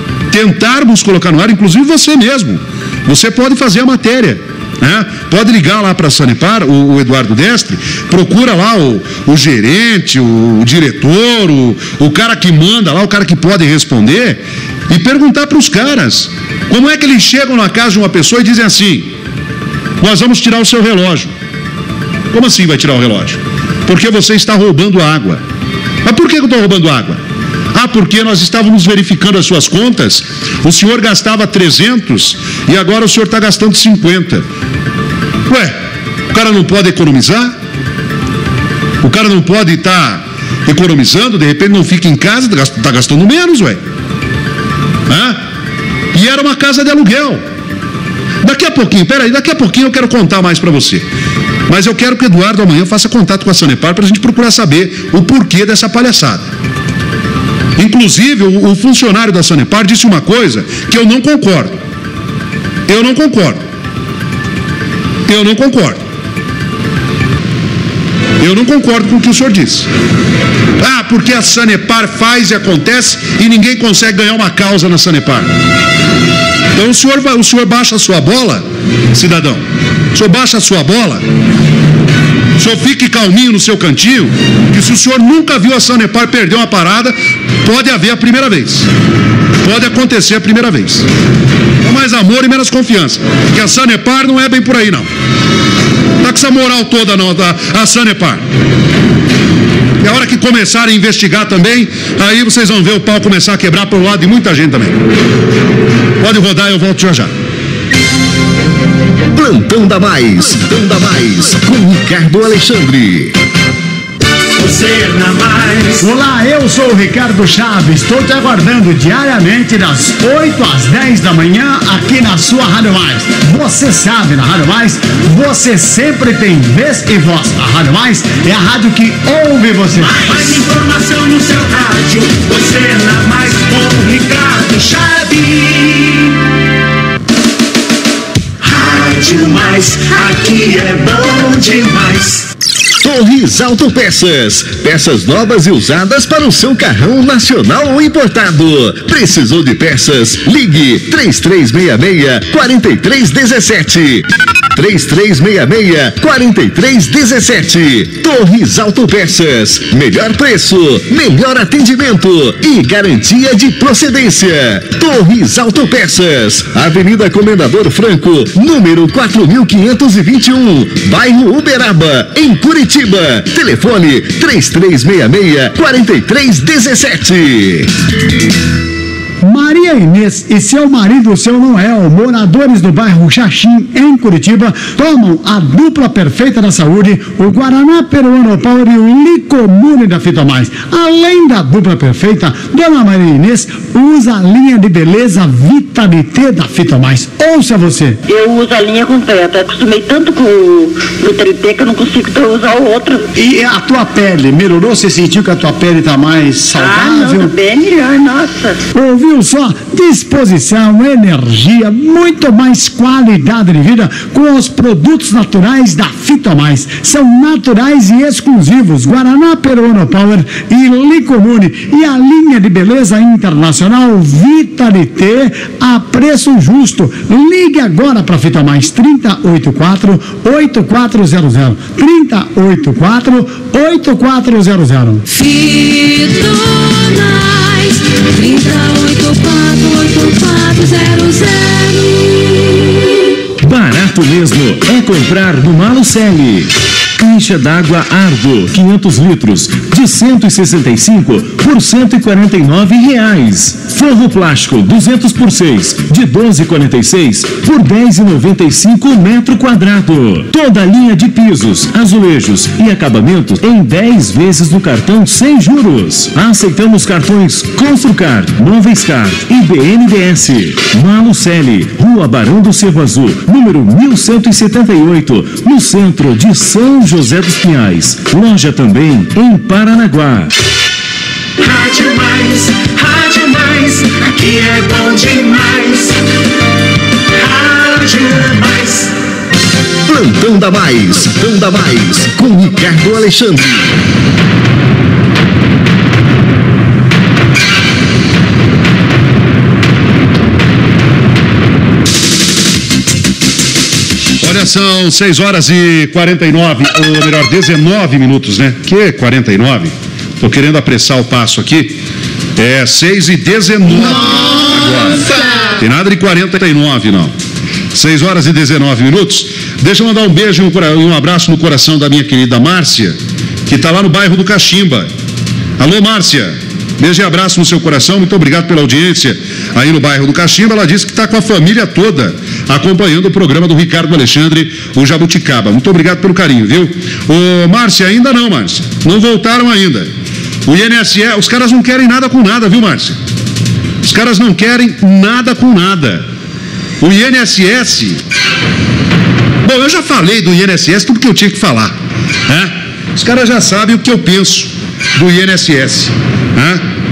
inclusive você mesmo. Você pode fazer a matéria, né? Pode ligar lá para a Sanepar, o Eduardo Destre, procura lá o gerente, o diretor, o cara que manda lá, o cara que pode responder, e perguntar para os caras como é que eles chegam na casa de uma pessoa e dizem assim: nós vamos tirar o seu relógio. Como assim vai tirar o relógio? Porque você está roubando água. Mas por que eu estou roubando água? Porque nós estávamos verificando as suas contas, o senhor gastava 300 e agora o senhor está gastando 50. Ué, o cara não pode economizar? O cara não pode estar economizando, de repente não fica em casa, está gastando menos, ué. E era uma casa de aluguel. Daqui a pouquinho eu quero contar mais para você. Mas eu quero que o Eduardo amanhã faça contato com a Sanepar para a gente procurar saber o porquê dessa palhaçada. Inclusive, o funcionário da Sanepar disse uma coisa que eu não concordo. Eu não concordo. Eu não concordo com o que o senhor disse. Ah, porque a Sanepar faz e acontece e ninguém consegue ganhar uma causa na Sanepar. Então o senhor baixa a sua bola, cidadão. O senhor baixa a sua bola. O senhor fique calminho no seu cantinho, que se o senhor nunca viu a Sanepar perder uma parada, pode haver a primeira vez. Pode acontecer a primeira vez. Com mais amor e menos confiança. Porque a Sanepar não é bem por aí, não. Tá com essa moral toda, não, a Sanepar. E a hora que começarem a investigar também, aí vocês vão ver o pau começar a quebrar pro lado de muita gente também. Pode rodar, eu volto já já. Plantão da Mais. Plantão da Mais. Com Ricardo Alexandre. Você na mais. Olá, eu sou o Ricardo Chaves. Estou te aguardando diariamente das 8 às 10 da manhã aqui na sua Rádio Mais. Você sabe, na Rádio Mais, você sempre tem vez e voz. A Rádio Mais é a rádio que ouve você. Mais informação no seu rádio. Você na mais com Ricardo Chaves. Rádio Mais, aqui é bom demais. Torres Autopeças. Peças novas e usadas para o seu carrão nacional ou importado. Precisou de peças? Ligue 3366-4317. 3366-4317. Torres Autopeças. Melhor preço, melhor atendimento e garantia de procedência. Torres Autopeças. Avenida Comendador Franco, número 4521, bairro Uberaba, em Curitiba. Telefone 3366-4317. Maria Inês e seu marido, seu Noel, moradores do bairro Xaxim, em Curitiba, tomam a dupla perfeita da saúde, o Guaraná Peruano Power e o Licomune da Fito Mais. Além da dupla perfeita, Dona Maria Inês usa a linha de beleza Vitalite da Fito Mais. Ouça você. Eu uso a linha completa. Acostumei tanto com o Vitalite que eu não consigo usar o outro. E a tua pele, melhorou? Você sentiu que a tua pele está mais saudável? Não, bem melhor, nossa. Ouviu só? Disposição, energia, muito mais qualidade de vida com os produtos naturais da Fito Mais. São naturais e exclusivos. Guaraná Peruano Power e Licomune. E a linha de beleza internacional Vitalite a preço justo. Ligue agora para Fito Mais 3084-8400. 3084-8400. Fito Mais 3084-8400. Barato mesmo é comprar no Malucelli. Caixa d'água Argo, 500 litros, de 165 por R$149. Forro plástico, 200 por 6, de 12,46 por R$10,95 metro quadrado. Toda a linha de pisos, azulejos e acabamentos em 10 vezes no cartão sem juros. Aceitamos cartões Construcar, Novescar e BNDES. Malucelli, Rua Barão do Cerro Azul, número 1178, no centro de São José dos Pinhais. Loja também em Paranaguá. Rádio Mais, aqui é bom demais. Rádio Mais. Plantão da Mais. Plantão da Mais. Com Ricardo Alexandre. Olha, são 6 horas e 49, ou melhor, 19 minutos, né? Que 49? Tô querendo apressar o passo aqui. É 6 e 19 agora. Tem nada de 49, não. 6 horas e 19 minutos. Deixa eu mandar um beijo e um abraço no coração da minha querida Márcia, que tá lá no bairro do Caximba. Alô, Márcia. Beijo e abraço no seu coração, muito obrigado pela audiência aí no bairro do Caximba. Ela disse que está com a família toda acompanhando o programa do Ricardo Alexandre, o Jabuticaba. Muito obrigado pelo carinho, viu? Ô, Márcia, ainda não, Márcia. Não voltaram ainda. O INSS, os caras não querem nada com nada, viu, Márcia? Os caras não querem nada com nada. O INSS... Bom, eu já falei do INSS tudo que eu tinha que falar, né? Os caras já sabem o que eu penso do INSS, né?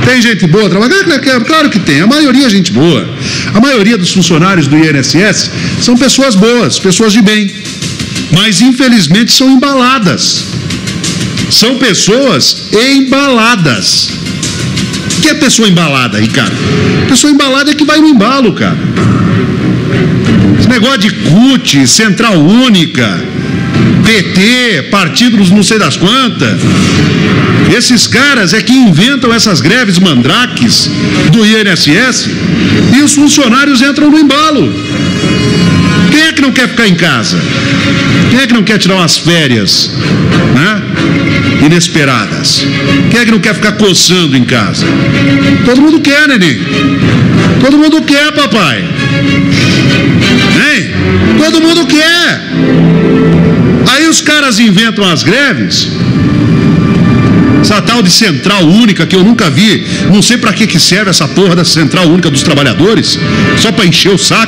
Tem gente boa trabalhando? Claro que tem, a maioria é gente boa. A maioria dos funcionários do INSS são pessoas boas, pessoas de bem. Mas infelizmente são embaladas. São pessoas embaladas. O que é pessoa embalada, Ricardo? Pessoa embalada é que vai no embalo, cara. Esse negócio de CUT, Central Única, PT, partidos não sei das quantas. Esses caras é que inventam essas greves mandrakes do INSS e os funcionários entram no embalo. Quem é que não quer ficar em casa? Quem é que não quer tirar umas férias, né? Inesperadas? Quem é que não quer ficar coçando em casa? Todo mundo quer, neném. Todo mundo quer, papai. Hein? Todo mundo quer. Aí os caras inventam as greves. Essa tal de Central Única que eu nunca vi. Não sei pra que serve essa porra da Central Única dos Trabalhadores. Só pra encher o saco.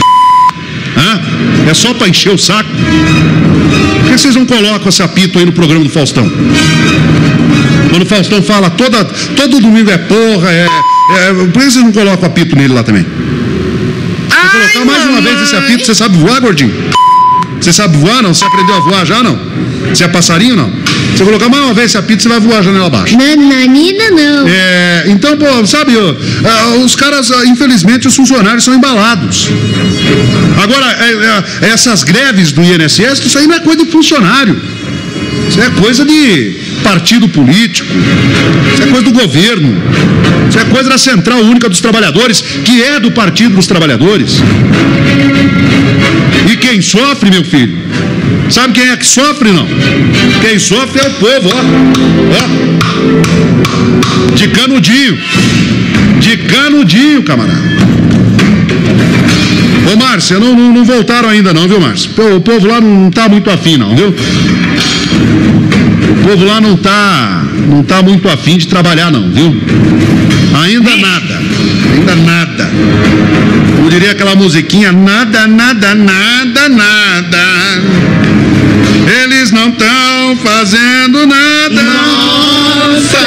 É só pra encher o saco. Por que vocês não colocam esse apito aí no programa do Faustão? Quando o Faustão fala todo domingo é porra, por que vocês não colocam o apito nele lá também? Vou colocar mais uma vez esse apito. Você sabe voar, gordinho? Você sabe voar, não? Você aprendeu a voar já, não? Você é passarinho, não? Se eu colocar mais uma vez esse apito, você vai voar a janela abaixo. Nananina, não. Então, pô, sabe, os caras, infelizmente, os funcionários são embalados. Agora, essas greves do INSS, isso aí não é coisa de funcionário. Isso é coisa de partido político. Isso é coisa do governo. Isso é coisa da Central Única dos Trabalhadores, que é do Partido dos Trabalhadores. E quem sofre, meu filho, sabe quem é que sofre, não? Quem sofre é o povo, ó. De canudinho. De canudinho, camarada. Ô, Márcia, não voltaram ainda não, viu, Márcia? O povo lá não tá muito afim, não, viu? O povo lá não tá muito afim de trabalhar, não, viu? Ainda nada. Como diria aquela musiquinha, nada. Eles não estão fazendo nada. Nossa!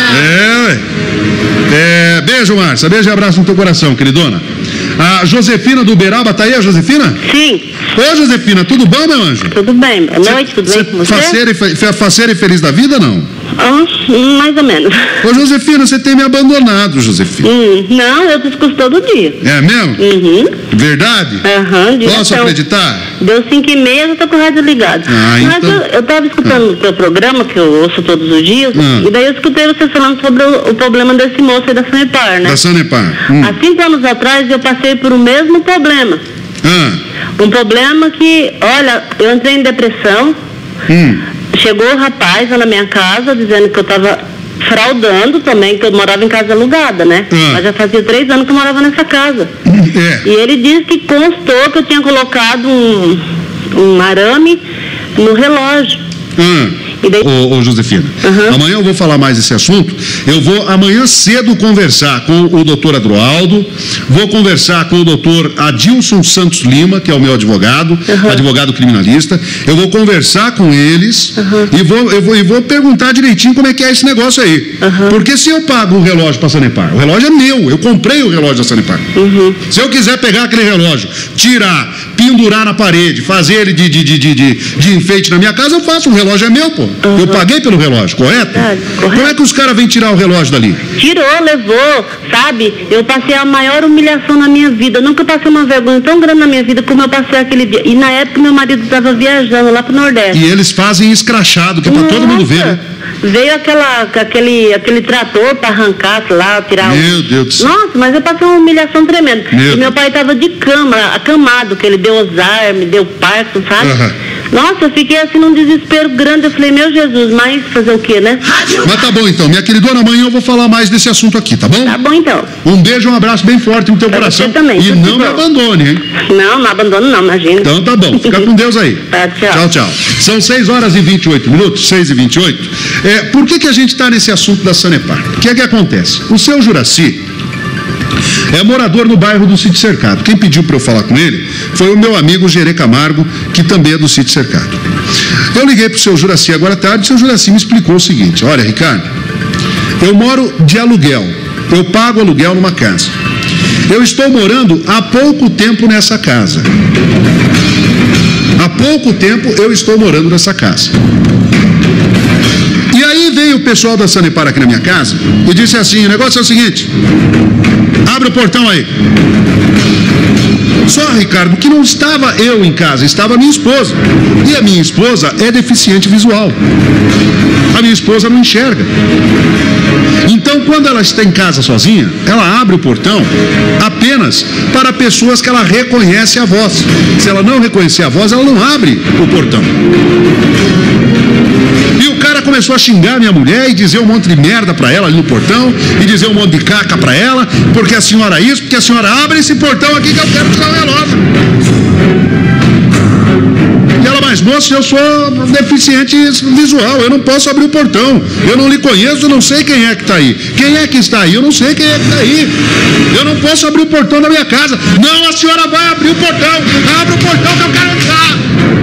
Beijo, Márcia. Beijo e abraço no teu coração, queridona. A Josefina do Uberaba, tá aí a Josefina? Sim. Ô, Josefina, tudo bom, meu anjo? Tudo bem. Boa noite, tudo bem com você? Faceira e feliz da vida, não? Mais ou menos. Ô, Josefina, você tem me abandonado, Josefina. Não, eu te escuto todo dia. É mesmo? Uhum. Verdade? Posso acreditar? Deu 5h30, eu tô com o rádio ligado. Mas então... eu tava escutando o teu programa, que eu ouço todos os dias, e daí eu escutei você falando sobre o problema desse moço aí da Sanepar, né? Da Sanepar. Há 5 anos atrás eu passei por o mesmo problema. Um problema que, olha, eu entrei em depressão. Chegou o rapaz lá na minha casa dizendo que eu estava fraudando também, que eu morava em casa alugada, né? Mas já fazia 3 anos que eu morava nessa casa. E ele disse que constou que eu tinha colocado um arame no relógio. E daí... Ô, Josefina, amanhã eu vou falar mais desse assunto. Eu vou amanhã cedo conversar com o doutor Adroaldo, vou conversar com o doutor Adilson Santos Lima, que é o meu advogado, advogado criminalista. Eu vou conversar com eles e vou perguntar direitinho como é que é esse negócio aí. Porque se eu pago o relógio para a Sanepar, o relógio é meu, eu comprei o relógio da Sanepar. Se eu quiser pegar aquele relógio, tirar, pendurar na parede, fazer ele de enfeite na minha casa, eu faço. O relógio é meu, pô. Eu paguei pelo relógio, correto? Como é que os caras vêm tirar o relógio dali? Tirou, levou, sabe? Eu passei a maior humilhação na minha vida. Eu nunca passei uma vergonha tão grande na minha vida como eu passei aquele dia. E na época meu marido estava viajando lá pro Nordeste. E eles fazem escrachado, que é pra todo mundo ver, né? Veio aquele trator para arrancar lá, tirar Meu Deus do céu. Nossa, mas eu passei uma humilhação tremenda. E meu pai estava de cama, acamado, que ele deu Alzheimer, deu Parkinson, sabe? Nossa, eu fiquei assim num desespero grande. Eu falei, meu Jesus, mas fazer o quê, né? Mas tá bom então, minha queridona, amanhã eu vou falar mais desse assunto aqui, tá bom? Tá bom então. Um beijo, um abraço bem forte no teu coração. Você também. E não me abandone, hein? Não abandono não, imagina. Então tá bom, fica com Deus aí. Tá, tchau. Tchau. São 6h28, 6h28. Por que a gente tá nesse assunto da Sanepar? O que é que acontece? O seu Juraci é morador no bairro do Sítio Cercado. Quem pediu para eu falar com ele foi o meu amigo Gerê Camargo, que também é do Sítio Cercado. Eu liguei para o seu Juraci agora à tarde, e o seu Juraci me explicou o seguinte: olha, Ricardo, eu moro de aluguel. Eu pago aluguel numa casa. Eu estou morando há pouco tempo nessa casa. Há pouco tempo eu estou morando nessa casa. E aí veio o pessoal da Sanepar aqui na minha casa e disse assim: o negócio é o seguinte, abre o portão aí. Só, Ricardo, que não estava eu em casa, estava a minha esposa. E a minha esposa é deficiente visual. A minha esposa não enxerga. Então, quando ela está em casa sozinha, ela abre o portão apenas para pessoas que ela reconhece a voz. Se ela não reconhecer a voz, ela não abre o portão. E o cara começou a xingar minha mulher e dizer um monte de merda pra ela ali no portão, e dizer um monte de caca pra ela, porque a senhora isso, porque a senhora abre esse portão aqui que eu quero tirar o relógio. E ela, mas moço, eu sou deficiente visual, eu não posso abrir o portão, eu não lhe conheço, eu não sei quem é que está aí. Quem é que está aí? Eu não sei quem é que está aí. Eu não posso abrir o portão da minha casa. Não, a senhora vai abrir o portão, abre o portão que eu quero entrar.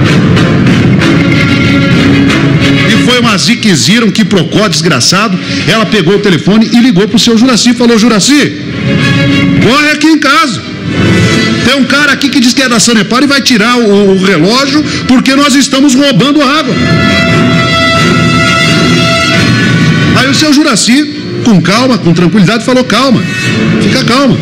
E foi uma ziquezira, um quiprocó desgraçado. Ela pegou o telefone e ligou pro seu Juraci, falou: Juraci, corre aqui em casa. Tem um cara aqui que diz que é da Sanepar e vai tirar o relógio porque nós estamos roubando água. Aí o seu Juraci, com calma, com tranquilidade, falou: calma, fica calma.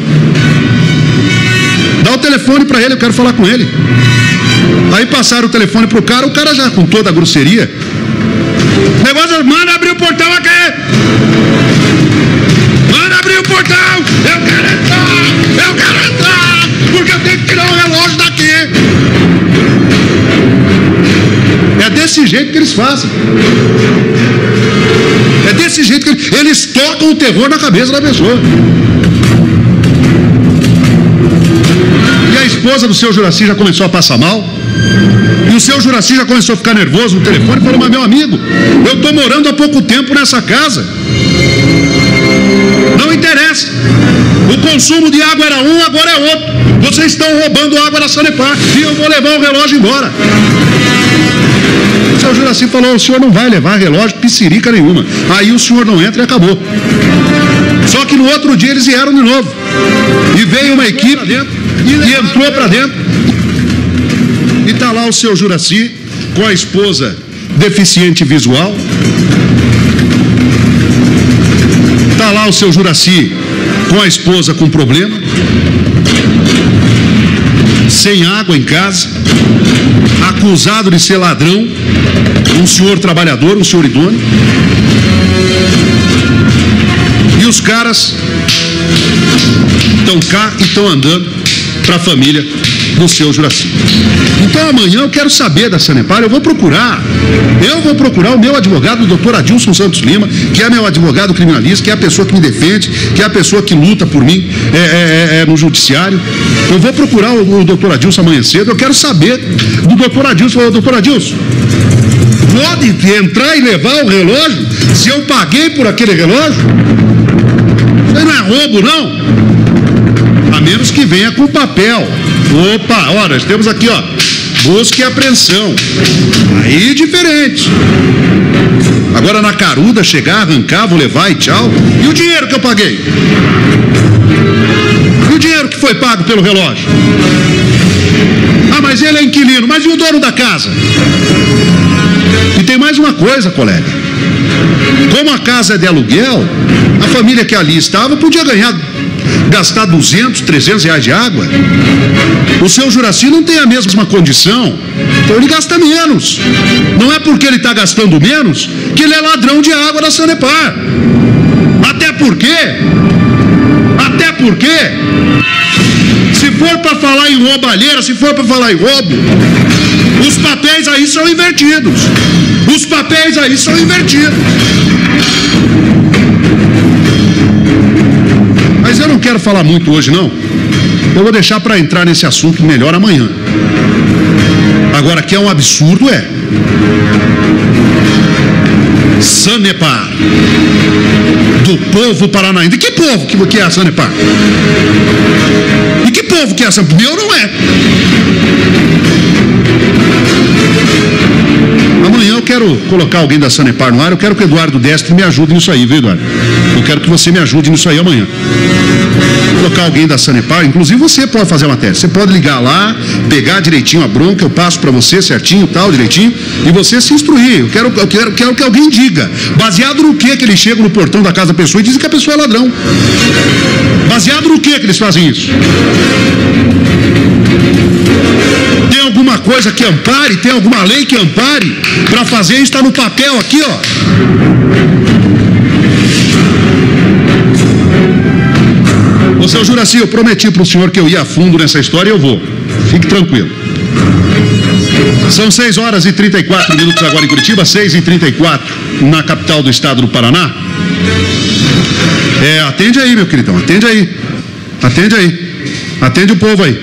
Dá o telefone para ele, eu quero falar com ele. Aí passaram o telefone pro cara, o cara já com toda a grosseria. Negócio, manda abrir o portão aqui. Manda abrir o portão. Eu quero entrar, porque eu tenho que tirar o relógio daqui. É desse jeito que eles fazem. É desse jeito que eles tocam o terror na cabeça da pessoa. E a esposa do seu Juraci já começou a passar mal. E o seu Juraci já começou a ficar nervoso no telefone e falou: mas meu amigo, eu estou morando há pouco tempo nessa casa. Não interessa. O consumo de água era um, agora é outro. Vocês estão roubando água da Sanepar e eu vou levar o relógio embora. O seu Juraci falou: o senhor não vai levar relógio, piscirica nenhuma. Aí o senhor não entra e acabou. Só que no outro dia eles vieram de novo. E veio uma equipe e entrou para dentro. E está lá o seu Juraci com a esposa deficiente visual. Está lá o seu Juraci com a esposa com problema, sem água em casa, acusado de ser ladrão, um senhor trabalhador, um senhor idôneo. E os caras estão cá e estão andando para a família do seu Juraci. Então amanhã eu quero saber da Sanepar, eu vou procurar o meu advogado, o doutor Adilson Santos Lima, que é meu advogado criminalista, que é a pessoa que me defende, que é a pessoa que luta por mim no judiciário. Eu vou procurar o doutor Adilson amanhã cedo, eu quero saber do doutor Adilson. Doutor Adilson, pode entrar e levar o relógio se eu paguei por aquele relógio? Isso aí não é roubo, não? A menos que venha com papel. Opa, ó, nós temos aqui, ó, busca e apreensão. Aí diferente. Agora na caruda, chegar, arrancar, vou levar e tchau. E o dinheiro que eu paguei? E o dinheiro que foi pago pelo relógio? Ah, mas ele é inquilino. Mas e o dono da casa? E tem mais uma coisa, colega. Como a casa é de aluguel, a família que ali estava podia gastar 200, 300 reais de água. O seu Juraci não tem a mesma condição, então ele gasta menos. Não é porque ele está gastando menos que ele é ladrão de água da Sanepar. Até porque, se for para falar em roubalheira, se for para falar em roubo, os papéis aí são invertidos. Mas eu não quero falar muito hoje, não. Eu vou deixar para entrar nesse assunto melhor amanhã. Agora, que é um absurdo, é. Sanepar, do povo paranaense. De que povo que é a Sanepar? De que povo que é a Sanepar? Meu não é. Amanhã eu quero quero colocar alguém da Sanepar no ar, eu quero que o Eduardo Destre me ajude nisso aí, viu, Eduardo? Eu quero que você me ajude nisso aí amanhã. Colocar alguém da Sanepar, inclusive você pode fazer a matéria. Você pode ligar lá, pegar direitinho a bronca, eu passo para você certinho, tal, direitinho, e você se instruir. Eu quero que alguém diga, baseado no que ele chega no portão da casa da pessoa e diz que a pessoa é ladrão. Baseado no que eles fazem isso? Tem alguma coisa que ampare? Tem alguma lei que ampare para fazer isso? Está no papel aqui, ó. Ô, seu Juraci, eu prometi para o senhor que eu ia a fundo nessa história e eu vou. Fique tranquilo. São 6 horas e 34 minutos agora em Curitiba, 6h34 na capital do estado do Paraná. Atende aí, meu queridão, atende aí. Atende aí. Atende o povo aí.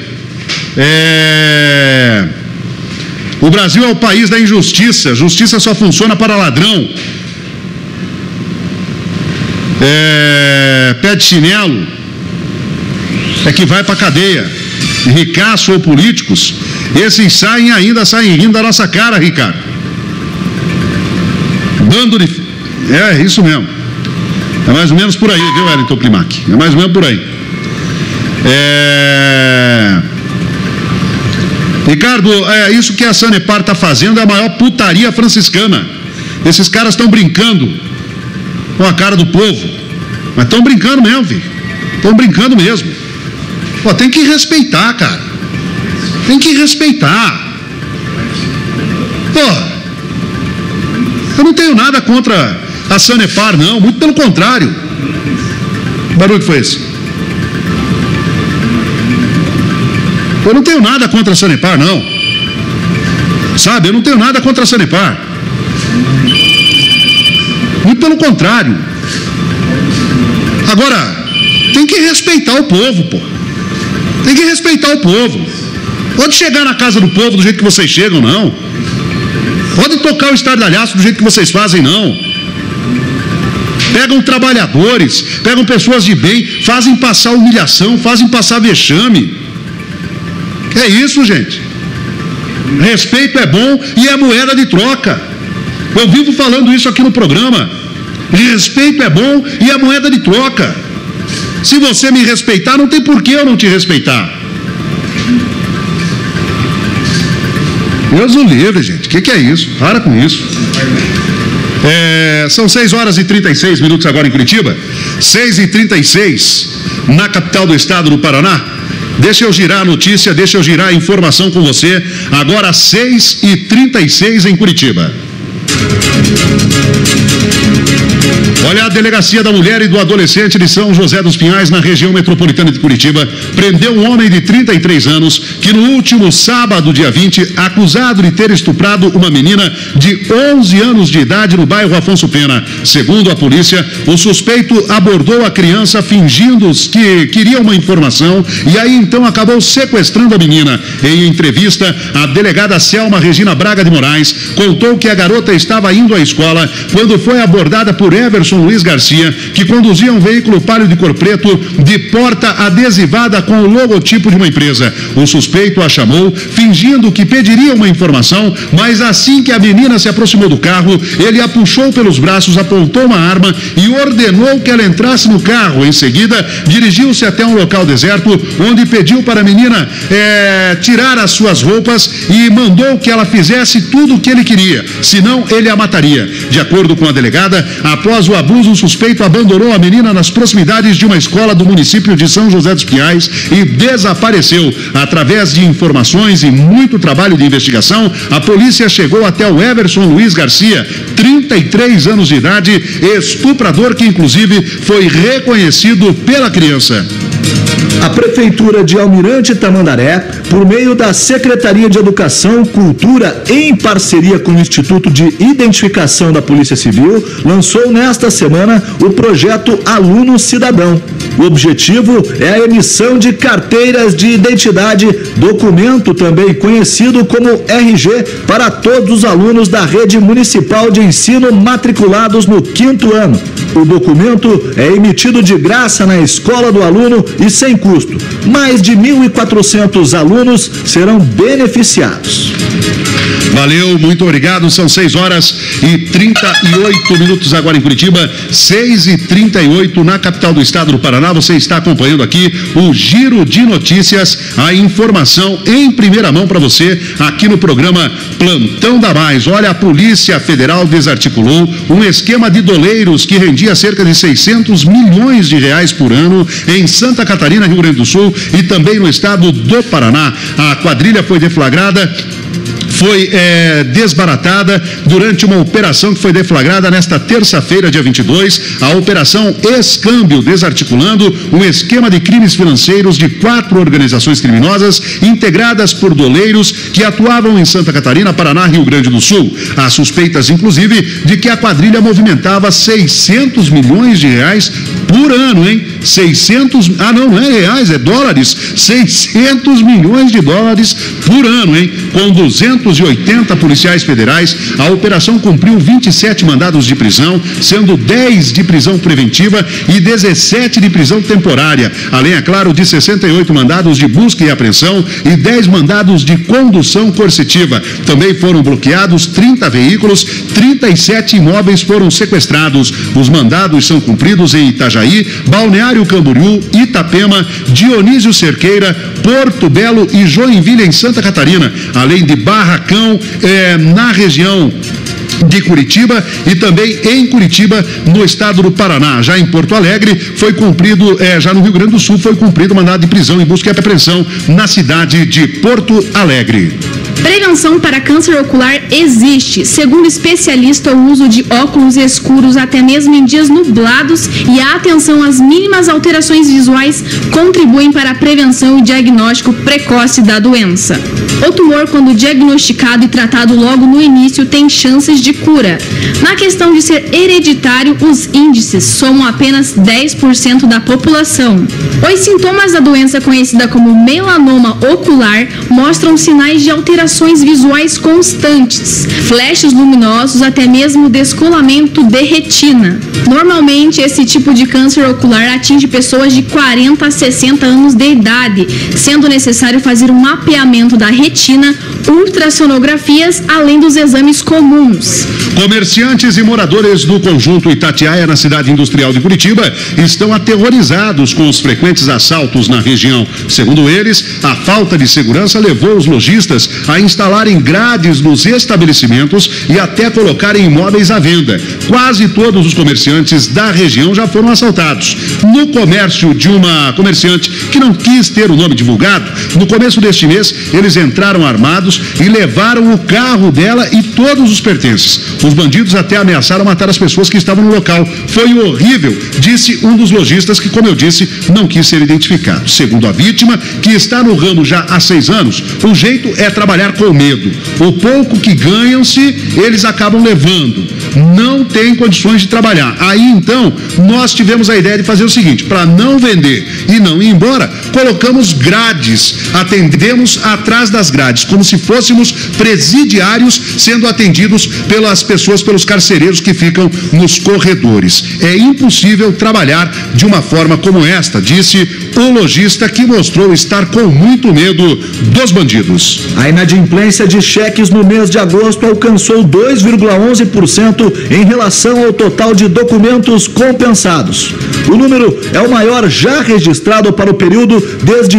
O Brasil é o país da injustiça. Justiça só funciona para ladrão. Pé de chinelo é que vai para cadeia. Ricaço ou políticos, esses saem rindo da nossa cara, Ricardo. Bando de... É isso mesmo. É mais ou menos por aí, viu, Wellington Klimak? É mais ou menos por aí. Ricardo, isso que a Sanepar está fazendo é a maior putaria franciscana. Esses caras estão brincando com a cara do povo. Mas estão brincando mesmo, filho. Estão brincando mesmo. Pô, tem que respeitar, cara. Tem que respeitar. Pô, eu não tenho nada contra a Sanepar, não. Muito pelo contrário. Que barulho que foi esse? Eu não tenho nada contra a Sanepar, não. Sabe, eu não tenho nada contra a Sanepar. Muito pelo contrário. Agora, tem que respeitar o povo, pô. Tem que respeitar o povo. Pode chegar na casa do povo do jeito que vocês chegam, não. Pode tocar o estardalhaço do jeito que vocês fazem, não. Pegam trabalhadores, pegam pessoas de bem, fazem passar humilhação, fazem passar vexame. É isso, gente. Respeito é bom e é moeda de troca. Eu vivo falando isso aqui no programa. Respeito é bom e é moeda de troca. Se você me respeitar, não tem por que eu não te respeitar. Deus o livre, gente. O que é isso? Para com isso. São 6 horas e 36 minutos agora em Curitiba. 6h36 na capital do estado do Paraná. Deixa eu girar a notícia, deixa eu girar a informação com você. Agora 6h36 em Curitiba. Olha, a Delegacia da Mulher e do Adolescente de São José dos Pinhais, na região metropolitana de Curitiba, prendeu um homem de 33 anos que no último sábado, dia 20, acusado de ter estuprado uma menina de 11 anos de idade no bairro Afonso Pena. Segundo a polícia, o suspeito abordou a criança fingindo que queria uma informação e aí então acabou sequestrando a menina. Em entrevista, a delegada Selma Regina Braga de Moraes contou que a garota estava indo à escola quando foi abordada por Everson Luiz Garcia, que conduzia um veículo palio de cor preto de porta adesivada com o logotipo de uma empresa. O suspeito a chamou, fingindo que pediria uma informação, mas assim que a menina se aproximou do carro, ele a puxou pelos braços, apontou uma arma e ordenou que ela entrasse no carro. Em seguida, dirigiu-se até um local deserto, onde pediu para a menina tirar as suas roupas e mandou que ela fizesse tudo o que ele queria, senão ele a mataria. De acordo com a delegada, após o abuso, o suspeito abandonou a menina nas proximidades de uma escola do município de São José dos Pinhais e desapareceu. Através de informações e muito trabalho de investigação, a polícia chegou até o Everson Luiz Garcia, 33 anos de idade, estuprador que inclusive foi reconhecido pela criança. A Prefeitura de Almirante Tamandaré, por meio da Secretaria de Educação, Cultura, em parceria com o Instituto de Identificação da Polícia Civil, lançou nesta semana o projeto Aluno Cidadão. O objetivo é a emissão de carteiras de identidade, documento também conhecido como RG, para todos os alunos da rede municipal de ensino matriculados no 5º ano. O documento é emitido de graça na escola do aluno e sem custo. Mais de 1.400 alunos serão beneficiados. Valeu, muito obrigado. São 6h38 agora em Curitiba, 6h38 na capital do estado do Paraná. Você está acompanhando aqui o Giro de Notícias, a informação em primeira mão para você aqui no programa Plantão da Mais. Olha, a Polícia Federal desarticulou um esquema de doleiros que rendia cerca de 600 milhões de reais por ano em Santa Catarina, Rio Grande do Sul e também no estado do Paraná. A quadrilha foi deflagrada, foi desbaratada durante uma operação que foi deflagrada nesta terça-feira, dia 22, a Operação Escâmbio, desarticulando um esquema de crimes financeiros de 4 organizações criminosas integradas por doleiros que atuavam em Santa Catarina, Paraná, Rio Grande do Sul. Há suspeitas, inclusive, de que a quadrilha movimentava 600 milhões de reais por ano, hein? 600, não é reais, é dólares, 600 milhões de dólares por ano, hein? Com 280 policiais federais, a operação cumpriu 27 mandados de prisão, sendo 10 de prisão preventiva e 17 de prisão temporária, além, é claro, de 68 mandados de busca e apreensão e 10 mandados de condução coercitiva. Também foram bloqueados 30 veículos, 37 imóveis foram sequestrados. Os mandados são cumpridos em Itajaí, Balneário Camboriú, Itapema, Dionísio Cerqueira, Porto Belo e Joinville, em Santa Catarina, além de Barracão, na região de Curitiba e também em Curitiba, no estado do Paraná. Já em Porto Alegre foi cumprido, já no Rio Grande do Sul foi cumprido o mandado de prisão e busca e apreensão na cidade de Porto Alegre. Prevenção para câncer ocular existe. Segundo especialista, o uso de óculos escuros até mesmo em dias nublados e a atenção às mínimas alterações visuais contribuem para a prevenção e diagnóstico precoce da doença. O tumor, quando diagnosticado e tratado logo no início, tem chances de cura. Na questão de ser hereditário, os índices somam apenas 10% da população. Os sintomas da doença, conhecida como melanoma ocular, mostram sinais de alterações visuais constantes, flashes luminosos, até mesmo descolamento de retina. Normalmente, esse tipo de câncer ocular atinge pessoas de 40 a 60 anos de idade, sendo necessário fazer um mapeamento da retina, ultrassonografias, além dos exames comuns. Comerciantes e moradores do conjunto Itatiaia, na cidade industrial de Curitiba, estão aterrorizados com os frequentes assaltos na região. Segundo eles, a falta de segurança levou os lojistas a instalarem grades nos estabelecimentos e até colocarem imóveis à venda. Quase todos os comerciantes da região já foram assaltados. No comércio de uma comerciante que não quis ter o nome divulgado, no começo deste mês, eles entraram armados e levaram o carro dela e todos os pertences. Os bandidos até ameaçaram matar as pessoas que estavam no local. Foi horrível, disse um dos lojistas que, como eu disse, não quis ser identificado. Segundo a vítima, que está no ramo já há 6 anos, o jeito é trabalhar com medo. O pouco que ganham-se, eles acabam levando. Não tem condições de trabalhar. Aí, então, nós tivemos a ideia de fazer o seguinte: para não vender e não ir embora, colocamos grades, atendemos atrás das grades, como se fôssemos presidiários sendo atendidos pelas pessoas, pelos carcereiros que ficam nos corredores. É impossível trabalhar de uma forma como esta, disse o lojista, que mostrou estar com muito medo dos bandidos. A inadimplência de cheques no mês de agosto alcançou 2,11% em relação ao total de documentos compensados. O número é o maior já registrado para o período desde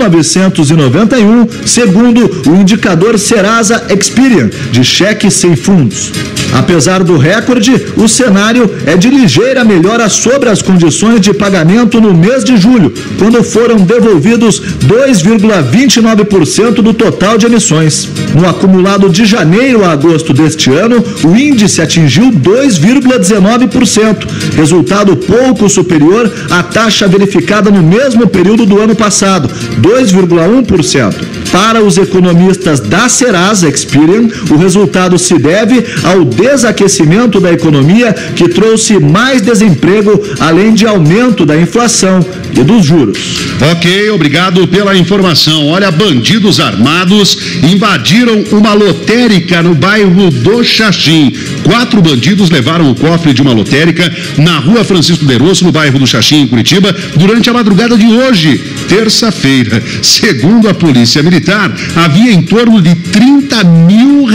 1991, segundo o indicador Serasa Experian, de cheques sem fundos. Apesar do recorde, o cenário é de ligeira melhora sobre as condições de pagamento no mês de julho, quando foram devolvidos 2,29% do total de emissões. No acumulado de janeiro a agosto deste ano, o índice atingiu 2,19%, resultado pouco superior à taxa verificada no mesmo período do ano passado, 2,1%. Para os economistas da Serasa Experian, o resultado se deve ao desaquecimento da economia, que trouxe mais desemprego, além de aumento da inflação e dos juros. Ok, obrigado pela informação. Olha, bandidos armados invadiram uma lotérica no bairro do Xaxim. 4 bandidos levaram o cofre de uma lotérica na rua Francisco Derosso, no bairro do Xaxim, em Curitiba, durante a madrugada de hoje, terça-feira. Segundo a Polícia Militar, havia em torno de R$30 mil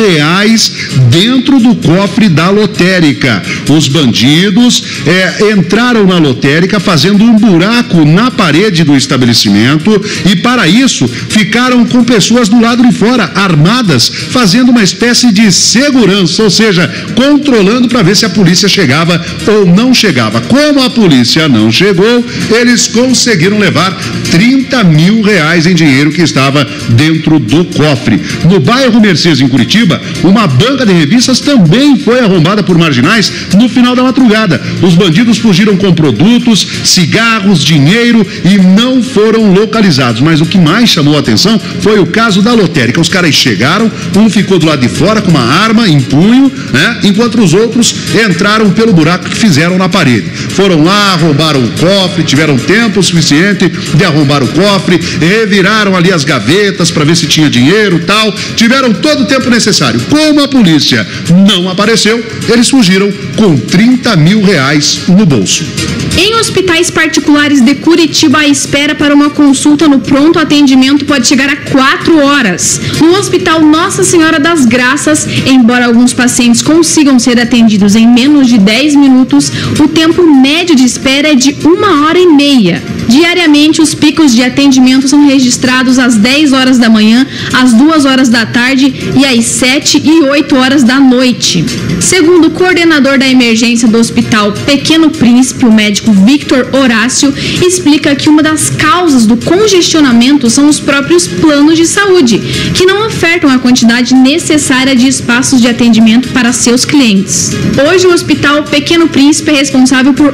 dentro do cofre da lotérica. Os bandidos entraram na lotérica fazendo um buraco na parede do estabelecimento e, para isso, ficaram com pessoas do lado de fora, armadas, fazendo uma espécie de segurança, ou seja, controlando para ver se a polícia chegava ou não chegava. Como a polícia não chegou, eles conseguiram levar R$30 mil em dinheiro que estava dentro do cofre. No bairro Mercedes, em Curitiba, uma banca de revistas também foi arrombada por marginais no final da madrugada. Os bandidos fugiram com produtos, cigarros, dinheiro e não foram localizados. Mas o que mais chamou a atenção foi o caso da lotérica. Os caras chegaram, um ficou do lado de fora com uma arma em punho, enquanto os outros entraram pelo buraco que fizeram na parede. Foram lá, arrombaram o cofre, tiveram tempo suficiente de arrombar o cofre, reviraram ali as gavetas para ver se tinha dinheiro e tal, tiveram todo o tempo necessário. Como a polícia não apareceu, eles fugiram com R$30 mil no bolso. Em hospitais particulares de Curitiba, a espera para uma consulta no pronto atendimento pode chegar a 4 horas. No Hospital Nossa Senhora das Graças, embora alguns pacientes consigam ser atendidos em menos de 10 minutos, o tempo médio de espera é de 1h30. Diariamente, os picos de atendimento são registrados às 10 horas da manhã, às 2 horas da tarde e às 7 e 8 horas da noite. Segundo o coordenador da emergência do Hospital Pequeno Príncipe, o médico Victor Horácio, explica que uma das causas do congestionamento são os próprios planos de saúde, que não ofertam a quantidade necessária de espaços de atendimento para seus clientes. Hoje, o Hospital Pequeno Príncipe é responsável por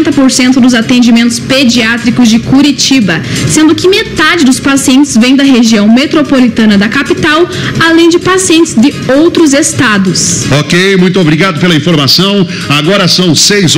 80% dos atendimentos pediátricos de Curitiba, sendo que metade dos pacientes vem da região metropolitana da capital, além de pacientes de outros estados. Ok, muito obrigado pela informação. Agora são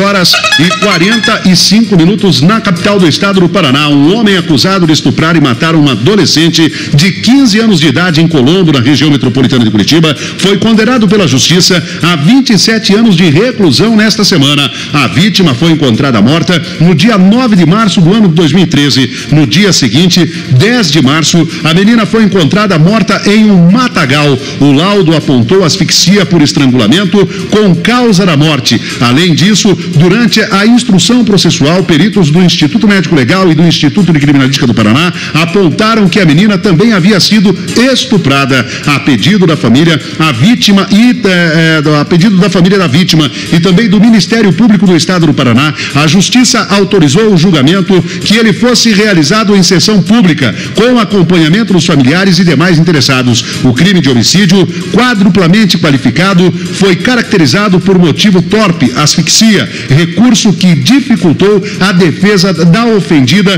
6h45 na capital do estado do Paraná. Um homem acusado de estuprar e matar uma adolescente de 15 anos de idade em Colombo, na região metropolitana de Curitiba, foi condenado pela justiça a 27 anos de reclusão nesta semana. A vítima foi encontrada morta no dia 9 de março do ano de 2013. No dia seguinte, 10 de março, a menina foi encontrada morta em um matagal. O laudo apontou asfixia por estrangulamento com causa da morte. Além disso, durante a instrução processual, peritos do Instituto Médico Legal e do Instituto de Criminalística do Paraná apontaram que a menina também havia sido estuprada. A pedido da família, a vítima a pedido da família da vítima e também do Ministério Público do Estado do Paraná, a Justiça autorizou o julgamento que ele fosse realizado em sessão pública, com acompanhamento dos familiares e demais interessados. O crime de homicídio quadruplamente qualificado foi caracterizado por motivo torpe, asfixia, recurso que dificultou a defesa da ofendida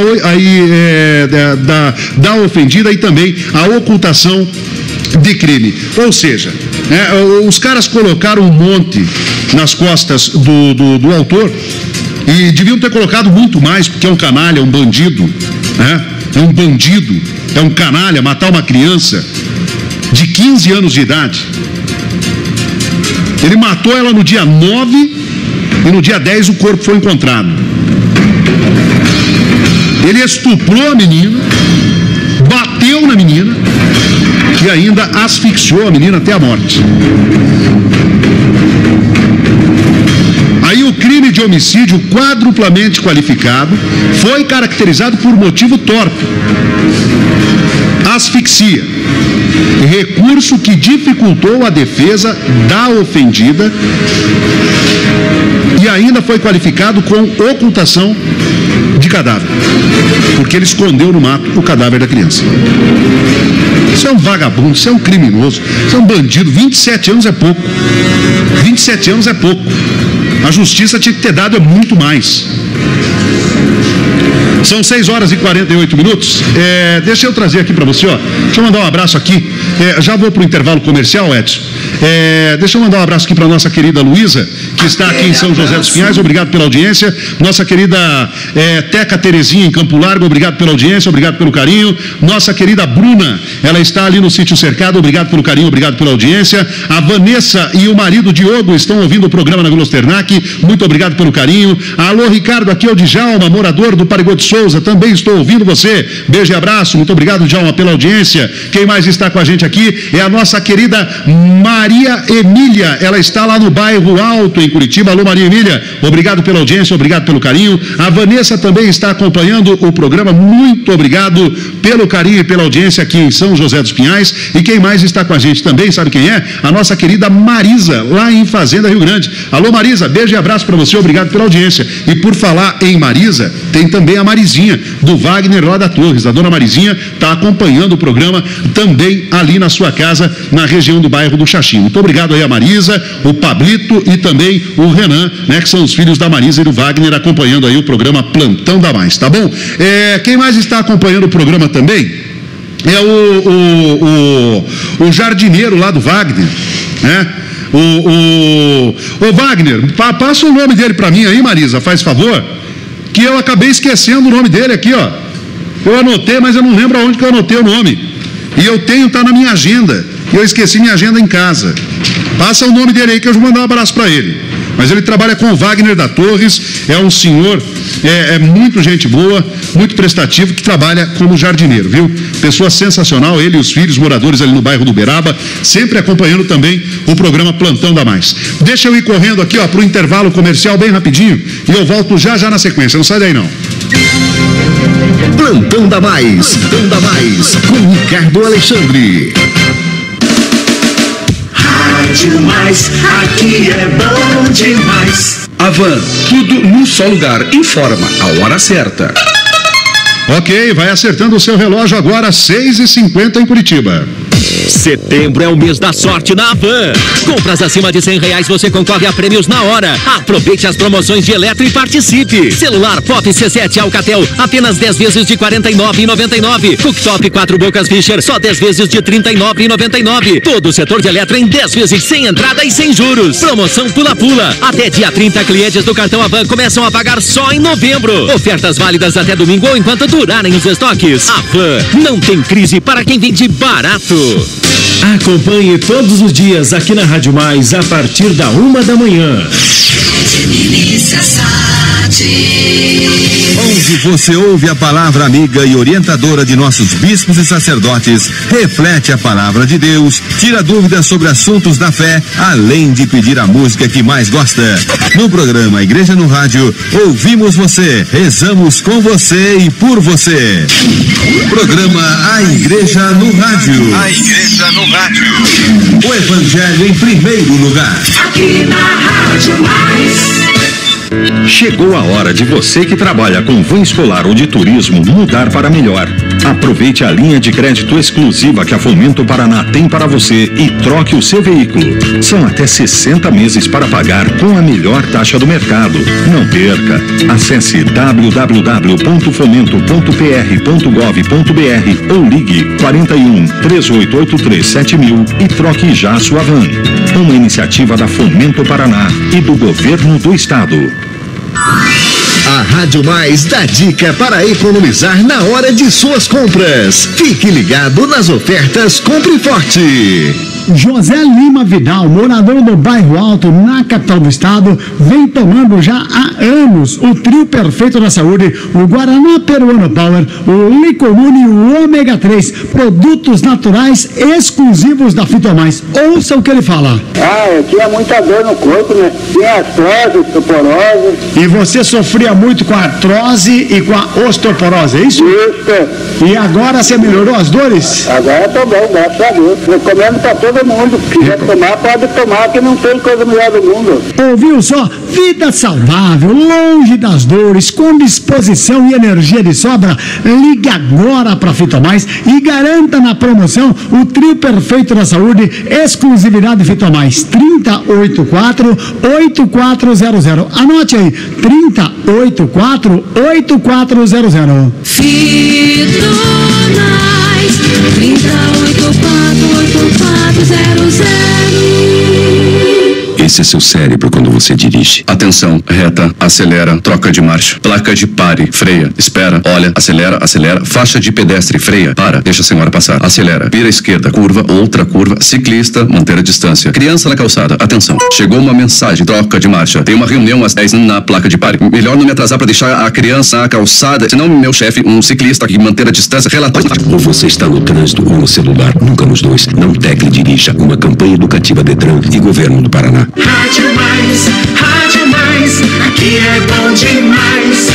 da ofendida e também a ocultação de crime. Ou seja, os caras colocaram um monte nas costas do autor e deviam ter colocado muito mais, porque é um canalha, é um bandido, é um bandido, é um canalha, matar uma criança de 15 anos de idade. Ele matou ela no dia 9 e no dia 10 o corpo foi encontrado. Ele estuprou a menina, bateu na menina e ainda asfixiou a menina até a morte. Aí o crime de homicídio quadruplamente qualificado foi caracterizado por motivo torpe, asfixia, recurso que dificultou a defesa da ofendida e ainda foi qualificado com ocultação de cadáver, porque ele escondeu no mato o cadáver da criança. Isso é um vagabundo, isso é um criminoso, isso é um bandido. 27 anos é pouco. 27 anos é pouco. A justiça tinha que ter dado muito mais. São 6h48. Deixa eu trazer aqui para você, ó. Deixa eu mandar um abraço aqui. Já vou pro intervalo comercial, Edson. Deixa eu mandar um abraço aqui para nossa querida Luísa, que está aqui em São José dos Pinhais. Obrigado pela audiência. Nossa querida Teca Terezinha em Campo Largo. Obrigado pela audiência, obrigado pelo carinho. Nossa querida Bruna, ela está ali no Sítio Cercado. Obrigado pelo carinho, obrigado pela audiência. A Vanessa e o marido Diogo estão ouvindo o programa na Vila Osternac. Muito obrigado pelo carinho. Alô, Ricardo, aqui é o Djalma, morador do Parigô de Souza. Também estou ouvindo você. Beijo e abraço. Muito obrigado, Djalma, pela audiência. Quem mais está com a gente aqui é a nossa querida Maria Emília. Ela está lá no Bairro Alto, em Curitiba. Alô, Maria Emília. Obrigado pela audiência, obrigado pelo carinho. A Vanessa também está acompanhando o programa. Muito obrigado pelo carinho e pela audiência aqui em São José dos Pinhais. E quem mais está com a gente também, sabe quem é? A nossa querida Marisa, lá em Fazenda Rio Grande. Alô, Marisa, beijo e abraço para você, obrigado pela audiência. E por falar em Marisa, tem também a Marizinha, do Wagner lá da Torres. A dona Marizinha está acompanhando o programa também ali na sua casa, na região do bairro do Xaxim. Muito obrigado aí a Marisa, o Pablito e também o Renan, né, que são os filhos da Marisa e do Wagner, acompanhando aí o programa Plantão da Mais, tá bom? Quem mais está acompanhando o programa também é o jardineiro lá do Wagner, né? O Wagner, passa o nome dele para mim aí, Marisa, faz favor, que eu acabei esquecendo o nome dele aqui, ó. Eu anotei, mas eu não lembro aonde que eu anotei o nome. E eu tenho, tá na minha agenda. E eu esqueci minha agenda em casa. Passa o nome dele aí que eu vou mandar um abraço para ele. Mas ele trabalha com o Wagner da Torres, é um senhor, muito gente boa, muito prestativo, que trabalha como jardineiro, viu? Pessoa sensacional, ele e os filhos, moradores ali no bairro do Uberaba, sempre acompanhando também o programa Plantão da Mais. Deixa eu ir correndo aqui, ó, pro intervalo comercial bem rapidinho, e eu volto já na sequência, não sai daí não. Plantão da Mais, com Ricardo Alexandre. Rádio Mais, aqui é bom demais. Avan, tudo num só lugar. Informa a hora certa. Ok, vai acertando o seu relógio agora, 6h50 em Curitiba. Setembro é o mês da sorte na Avan. Compras acima de R$100 você concorre a prêmios na hora. Aproveite as promoções de Eletro e participe. Celular Pop C7 Alcatel, apenas 10 vezes de R$ 49,99. Cooktop 4 bocas Fischer, só 10 vezes de R$ 39,99. Todo o setor de Eletro em 10 vezes sem entrada e sem juros. Promoção Pula-Pula. Até dia 30, clientes do cartão Avan começam a pagar só em novembro. Ofertas válidas até domingo ou enquanto durarem os estoques. Avan, não tem crise para quem vende barato. Acompanhe todos os dias aqui na Rádio Mais a partir da 1 da manhã. Onde você ouve a palavra amiga e orientadora de nossos bispos e sacerdotes, reflete a palavra de Deus, tira dúvidas sobre assuntos da fé, além de pedir a música que mais gosta. No programa Igreja no Rádio, ouvimos você, rezamos com você e por você. Programa A Igreja no Rádio. A Igreja no Rádio. O Evangelho em primeiro lugar. Aqui na Rádio Mais. Chegou a hora de você que trabalha com van escolar ou de turismo mudar para melhor. Aproveite a linha de crédito exclusiva que a Fomento Paraná tem para você e troque o seu veículo. São até 60 meses para pagar com a melhor taxa do mercado. Não perca. Acesse www.fomento.pr.gov.br ou ligue 41 3883 7000 e troque já a sua van. Uma iniciativa da Fomento Paraná e do Governo do Estado. A Rádio Mais dá dica para economizar na hora de suas compras. Fique ligado nas ofertas Compre Forte. José Lima Vidal, morador do Bairro Alto, na capital do estado, vem tomando já há anos o trio perfeito da saúde, o Guaraná Peruano Power, o Licomune e o Ômega 3, produtos naturais exclusivos da Fitomais. Ouça o que ele fala. Eu tinha muita dor no corpo, né? Tinha artrose, osteoporose. E você sofria muito com a artrose e com a osteoporose, é isso? Isso. E agora você melhorou as dores? Agora eu tô bem, graças a Deus. Eu comendo pra toda todo mundo. Se quiser tomar, pode tomar, que não tem coisa melhor do mundo. Ouviu só? Vida saudável, longe das dores, com disposição e energia de sobra. Ligue agora para Fitomais e garanta na promoção o trio perfeito da saúde, exclusividade Fitomais, 3084-8400. Anote aí, 3084-8400. Fitomais, 3084-8400. Esse é seu cérebro quando você dirige. Atenção, reta, acelera, troca de marcha, placa de pare, freia, espera, olha, acelera, faixa de pedestre, freia, para, deixa a senhora passar, acelera, vira à esquerda, curva, outra curva, ciclista, manter a distância, criança na calçada, atenção, chegou uma mensagem, troca de marcha, tem uma reunião às 10 na placa de pare, melhor não me atrasar para deixar a criança na calçada, senão meu chefe, um ciclista que manter a distância, relatório. Ou você está no trânsito ou no celular, nunca nos dois, não tecle e dirija, uma campanha educativa Detran e Governo do Paraná. Rádio Mais, aqui é bom demais.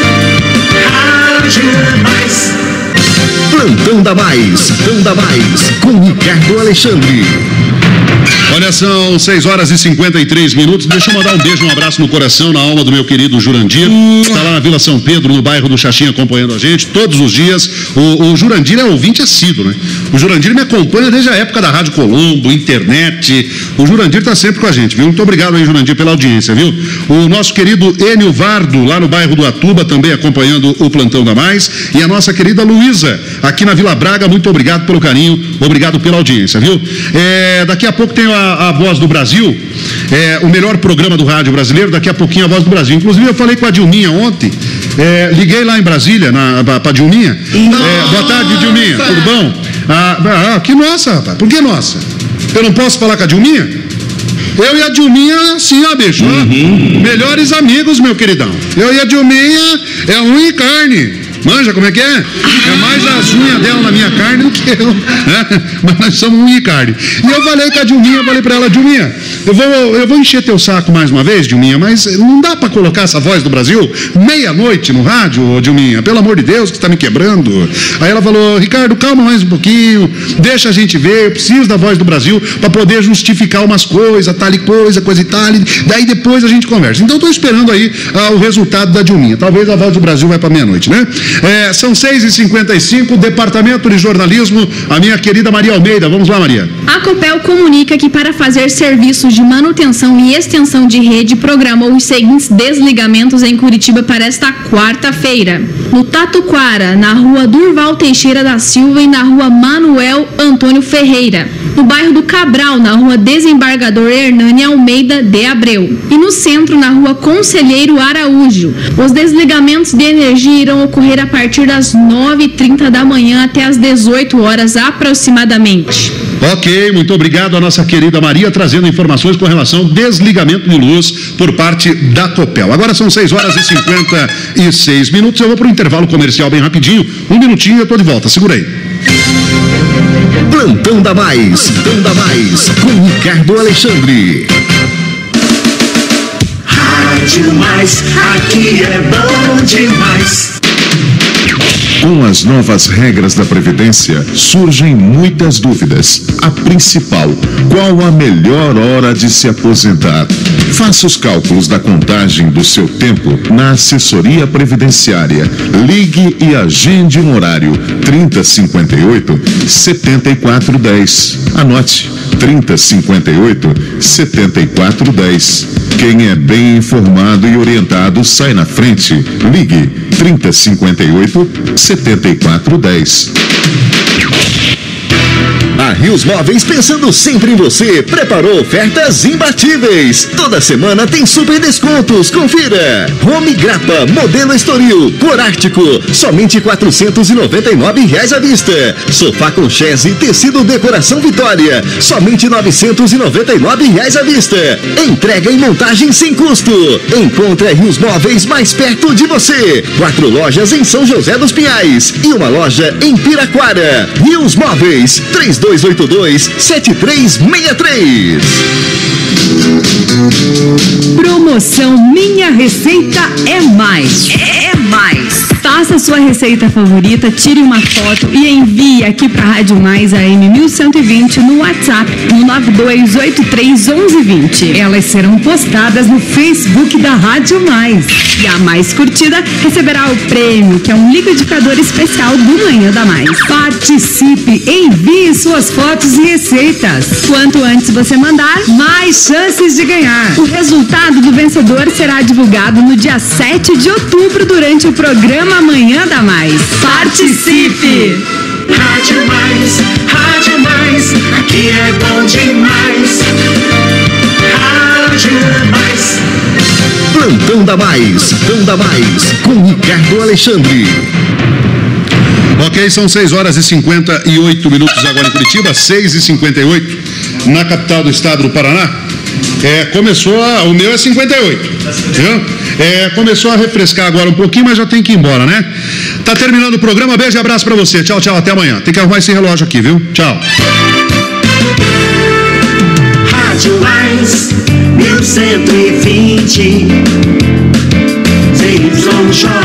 Rádio Mais. Plantão da Mais, com Ricardo Alexandre. Olha, são 6h53. Deixa eu mandar um beijo, um abraço no coração, na alma do meu querido Jurandir. Está lá na Vila São Pedro, no bairro do Xaxim, acompanhando a gente todos os dias. O Jurandir é ouvinte assíduo, né? O Jurandir me acompanha desde a época da Rádio Colombo, internet. O Jurandir está sempre com a gente, viu? Muito obrigado aí, Jurandir, pela audiência, viu? O nosso querido Enio Vardo, lá no bairro do Atuba, também acompanhando o Plantão da Mais. E a nossa querida Luísa, aqui na Vila Braga, muito obrigado pelo carinho, obrigado pela audiência, viu? Daqui a pouco tem a Voz do Brasil, o melhor programa do rádio brasileiro, daqui a pouquinho a Voz do Brasil. Inclusive eu falei com a Dilminha ontem, liguei lá em Brasília, para a Dilminha. Boa tarde, Dilminha, tudo bom? Que nossa, rapaz, por que nossa? Eu não posso falar com a Dilminha? Eu e a Dilminha, assim, ó, bicho, melhores amigos, meu queridão. Eu e a Dilminha é unha e carne. Manja como é que é? É mais as unhas dela na minha carne do que eu, né? Mas nós somos unha e carne. E eu falei com a Dilminha, falei pra ela, Dilminha, eu vou encher teu saco mais uma vez, Dilminha, mas não dá pra colocar essa Voz do Brasil meia-noite no rádio, Dilminha, pelo amor de Deus, que tá me quebrando. Aí ela falou, Ricardo, calma mais um pouquinho, deixa a gente ver, eu preciso da Voz do Brasil pra poder justificar umas coisas, tal e coisa e tal, daí depois a gente conversa. Então eu tô esperando aí o resultado da Dilminha. Talvez a Voz do Brasil vai pra meia-noite, né? São 6h55, Departamento de Jornalismo, a minha querida Maria Almeida. Vamos lá, Maria. A Copel comunica que para fazer serviços de manutenção e extensão de rede, programou os seguintes desligamentos em Curitiba para esta quarta-feira. No Tatuquara, na rua Durval Teixeira da Silva e na rua Manuel Antônio Ferreira. No bairro do Cabral, na rua Desembargador Hernani Almeida de Abreu. E no centro, na rua Conselheiro Araújo. Os desligamentos de energia irão ocorrer a partir das 9h30 da manhã até as 18 horas aproximadamente. Ok, muito obrigado a nossa querida Maria, trazendo informações com relação ao desligamento de luz por parte da Copel. Agora são 6h56. Eu vou para o intervalo comercial bem rapidinho. Um minutinho e eu estou de volta. Segura aí. Plantão da Mais, com Ricardo Alexandre. Rádio Mais, aqui é bom demais. Com as novas regras da Previdência, surgem muitas dúvidas. A principal, qual a melhor hora de se aposentar? Faça os cálculos da contagem do seu tempo na assessoria previdenciária. Ligue e agende um horário 3058-7410. Anote, 3058-7410. Quem é bem informado e orientado sai na frente. Ligue 3058-7410. A Rios Móveis, pensando sempre em você, preparou ofertas imbatíveis. Toda semana tem super descontos, confira. Home Grappa, modelo Estoril, cor ártico, somente R$ 499 à vista. Sofá com chaise, tecido decoração Vitória, somente R$ 999 à vista. Entrega e montagem sem custo. Encontre a Rios Móveis mais perto de você. 4 lojas em São José dos Pinhais e uma loja em Piraquara. Rios Móveis, 3282-7363. Promoção Minha Receita é Mais. É mais. Tá Faça sua receita favorita, tire uma foto e envie aqui para Rádio Mais AM 1120 no WhatsApp no 92831120. Elas serão postadas no Facebook da Rádio Mais. E a mais curtida receberá o prêmio, que é um liquidificador especial do Manhã da Mais. Participe, envie suas fotos e receitas. Quanto antes você mandar, mais chances de ganhar. O resultado do vencedor será divulgado no dia 7 de outubro durante o programa Manhã da Mais. Participe! Rádio Mais, aqui é bom demais. Rádio Mais. Plantão da Mais, com Ricardo Alexandre. Ok, são 6 horas e 58 minutos agora em Curitiba, 6h58 na capital do estado do Paraná. O meu é 58, viu? Começou a refrescar agora um pouquinho, mas já tem que ir embora, né? Tá terminando o programa, beijo e abraço pra você. Tchau, até amanhã. Tem que arrumar esse relógio aqui, viu? Tchau. Rádio Mais, 1120, CYJ.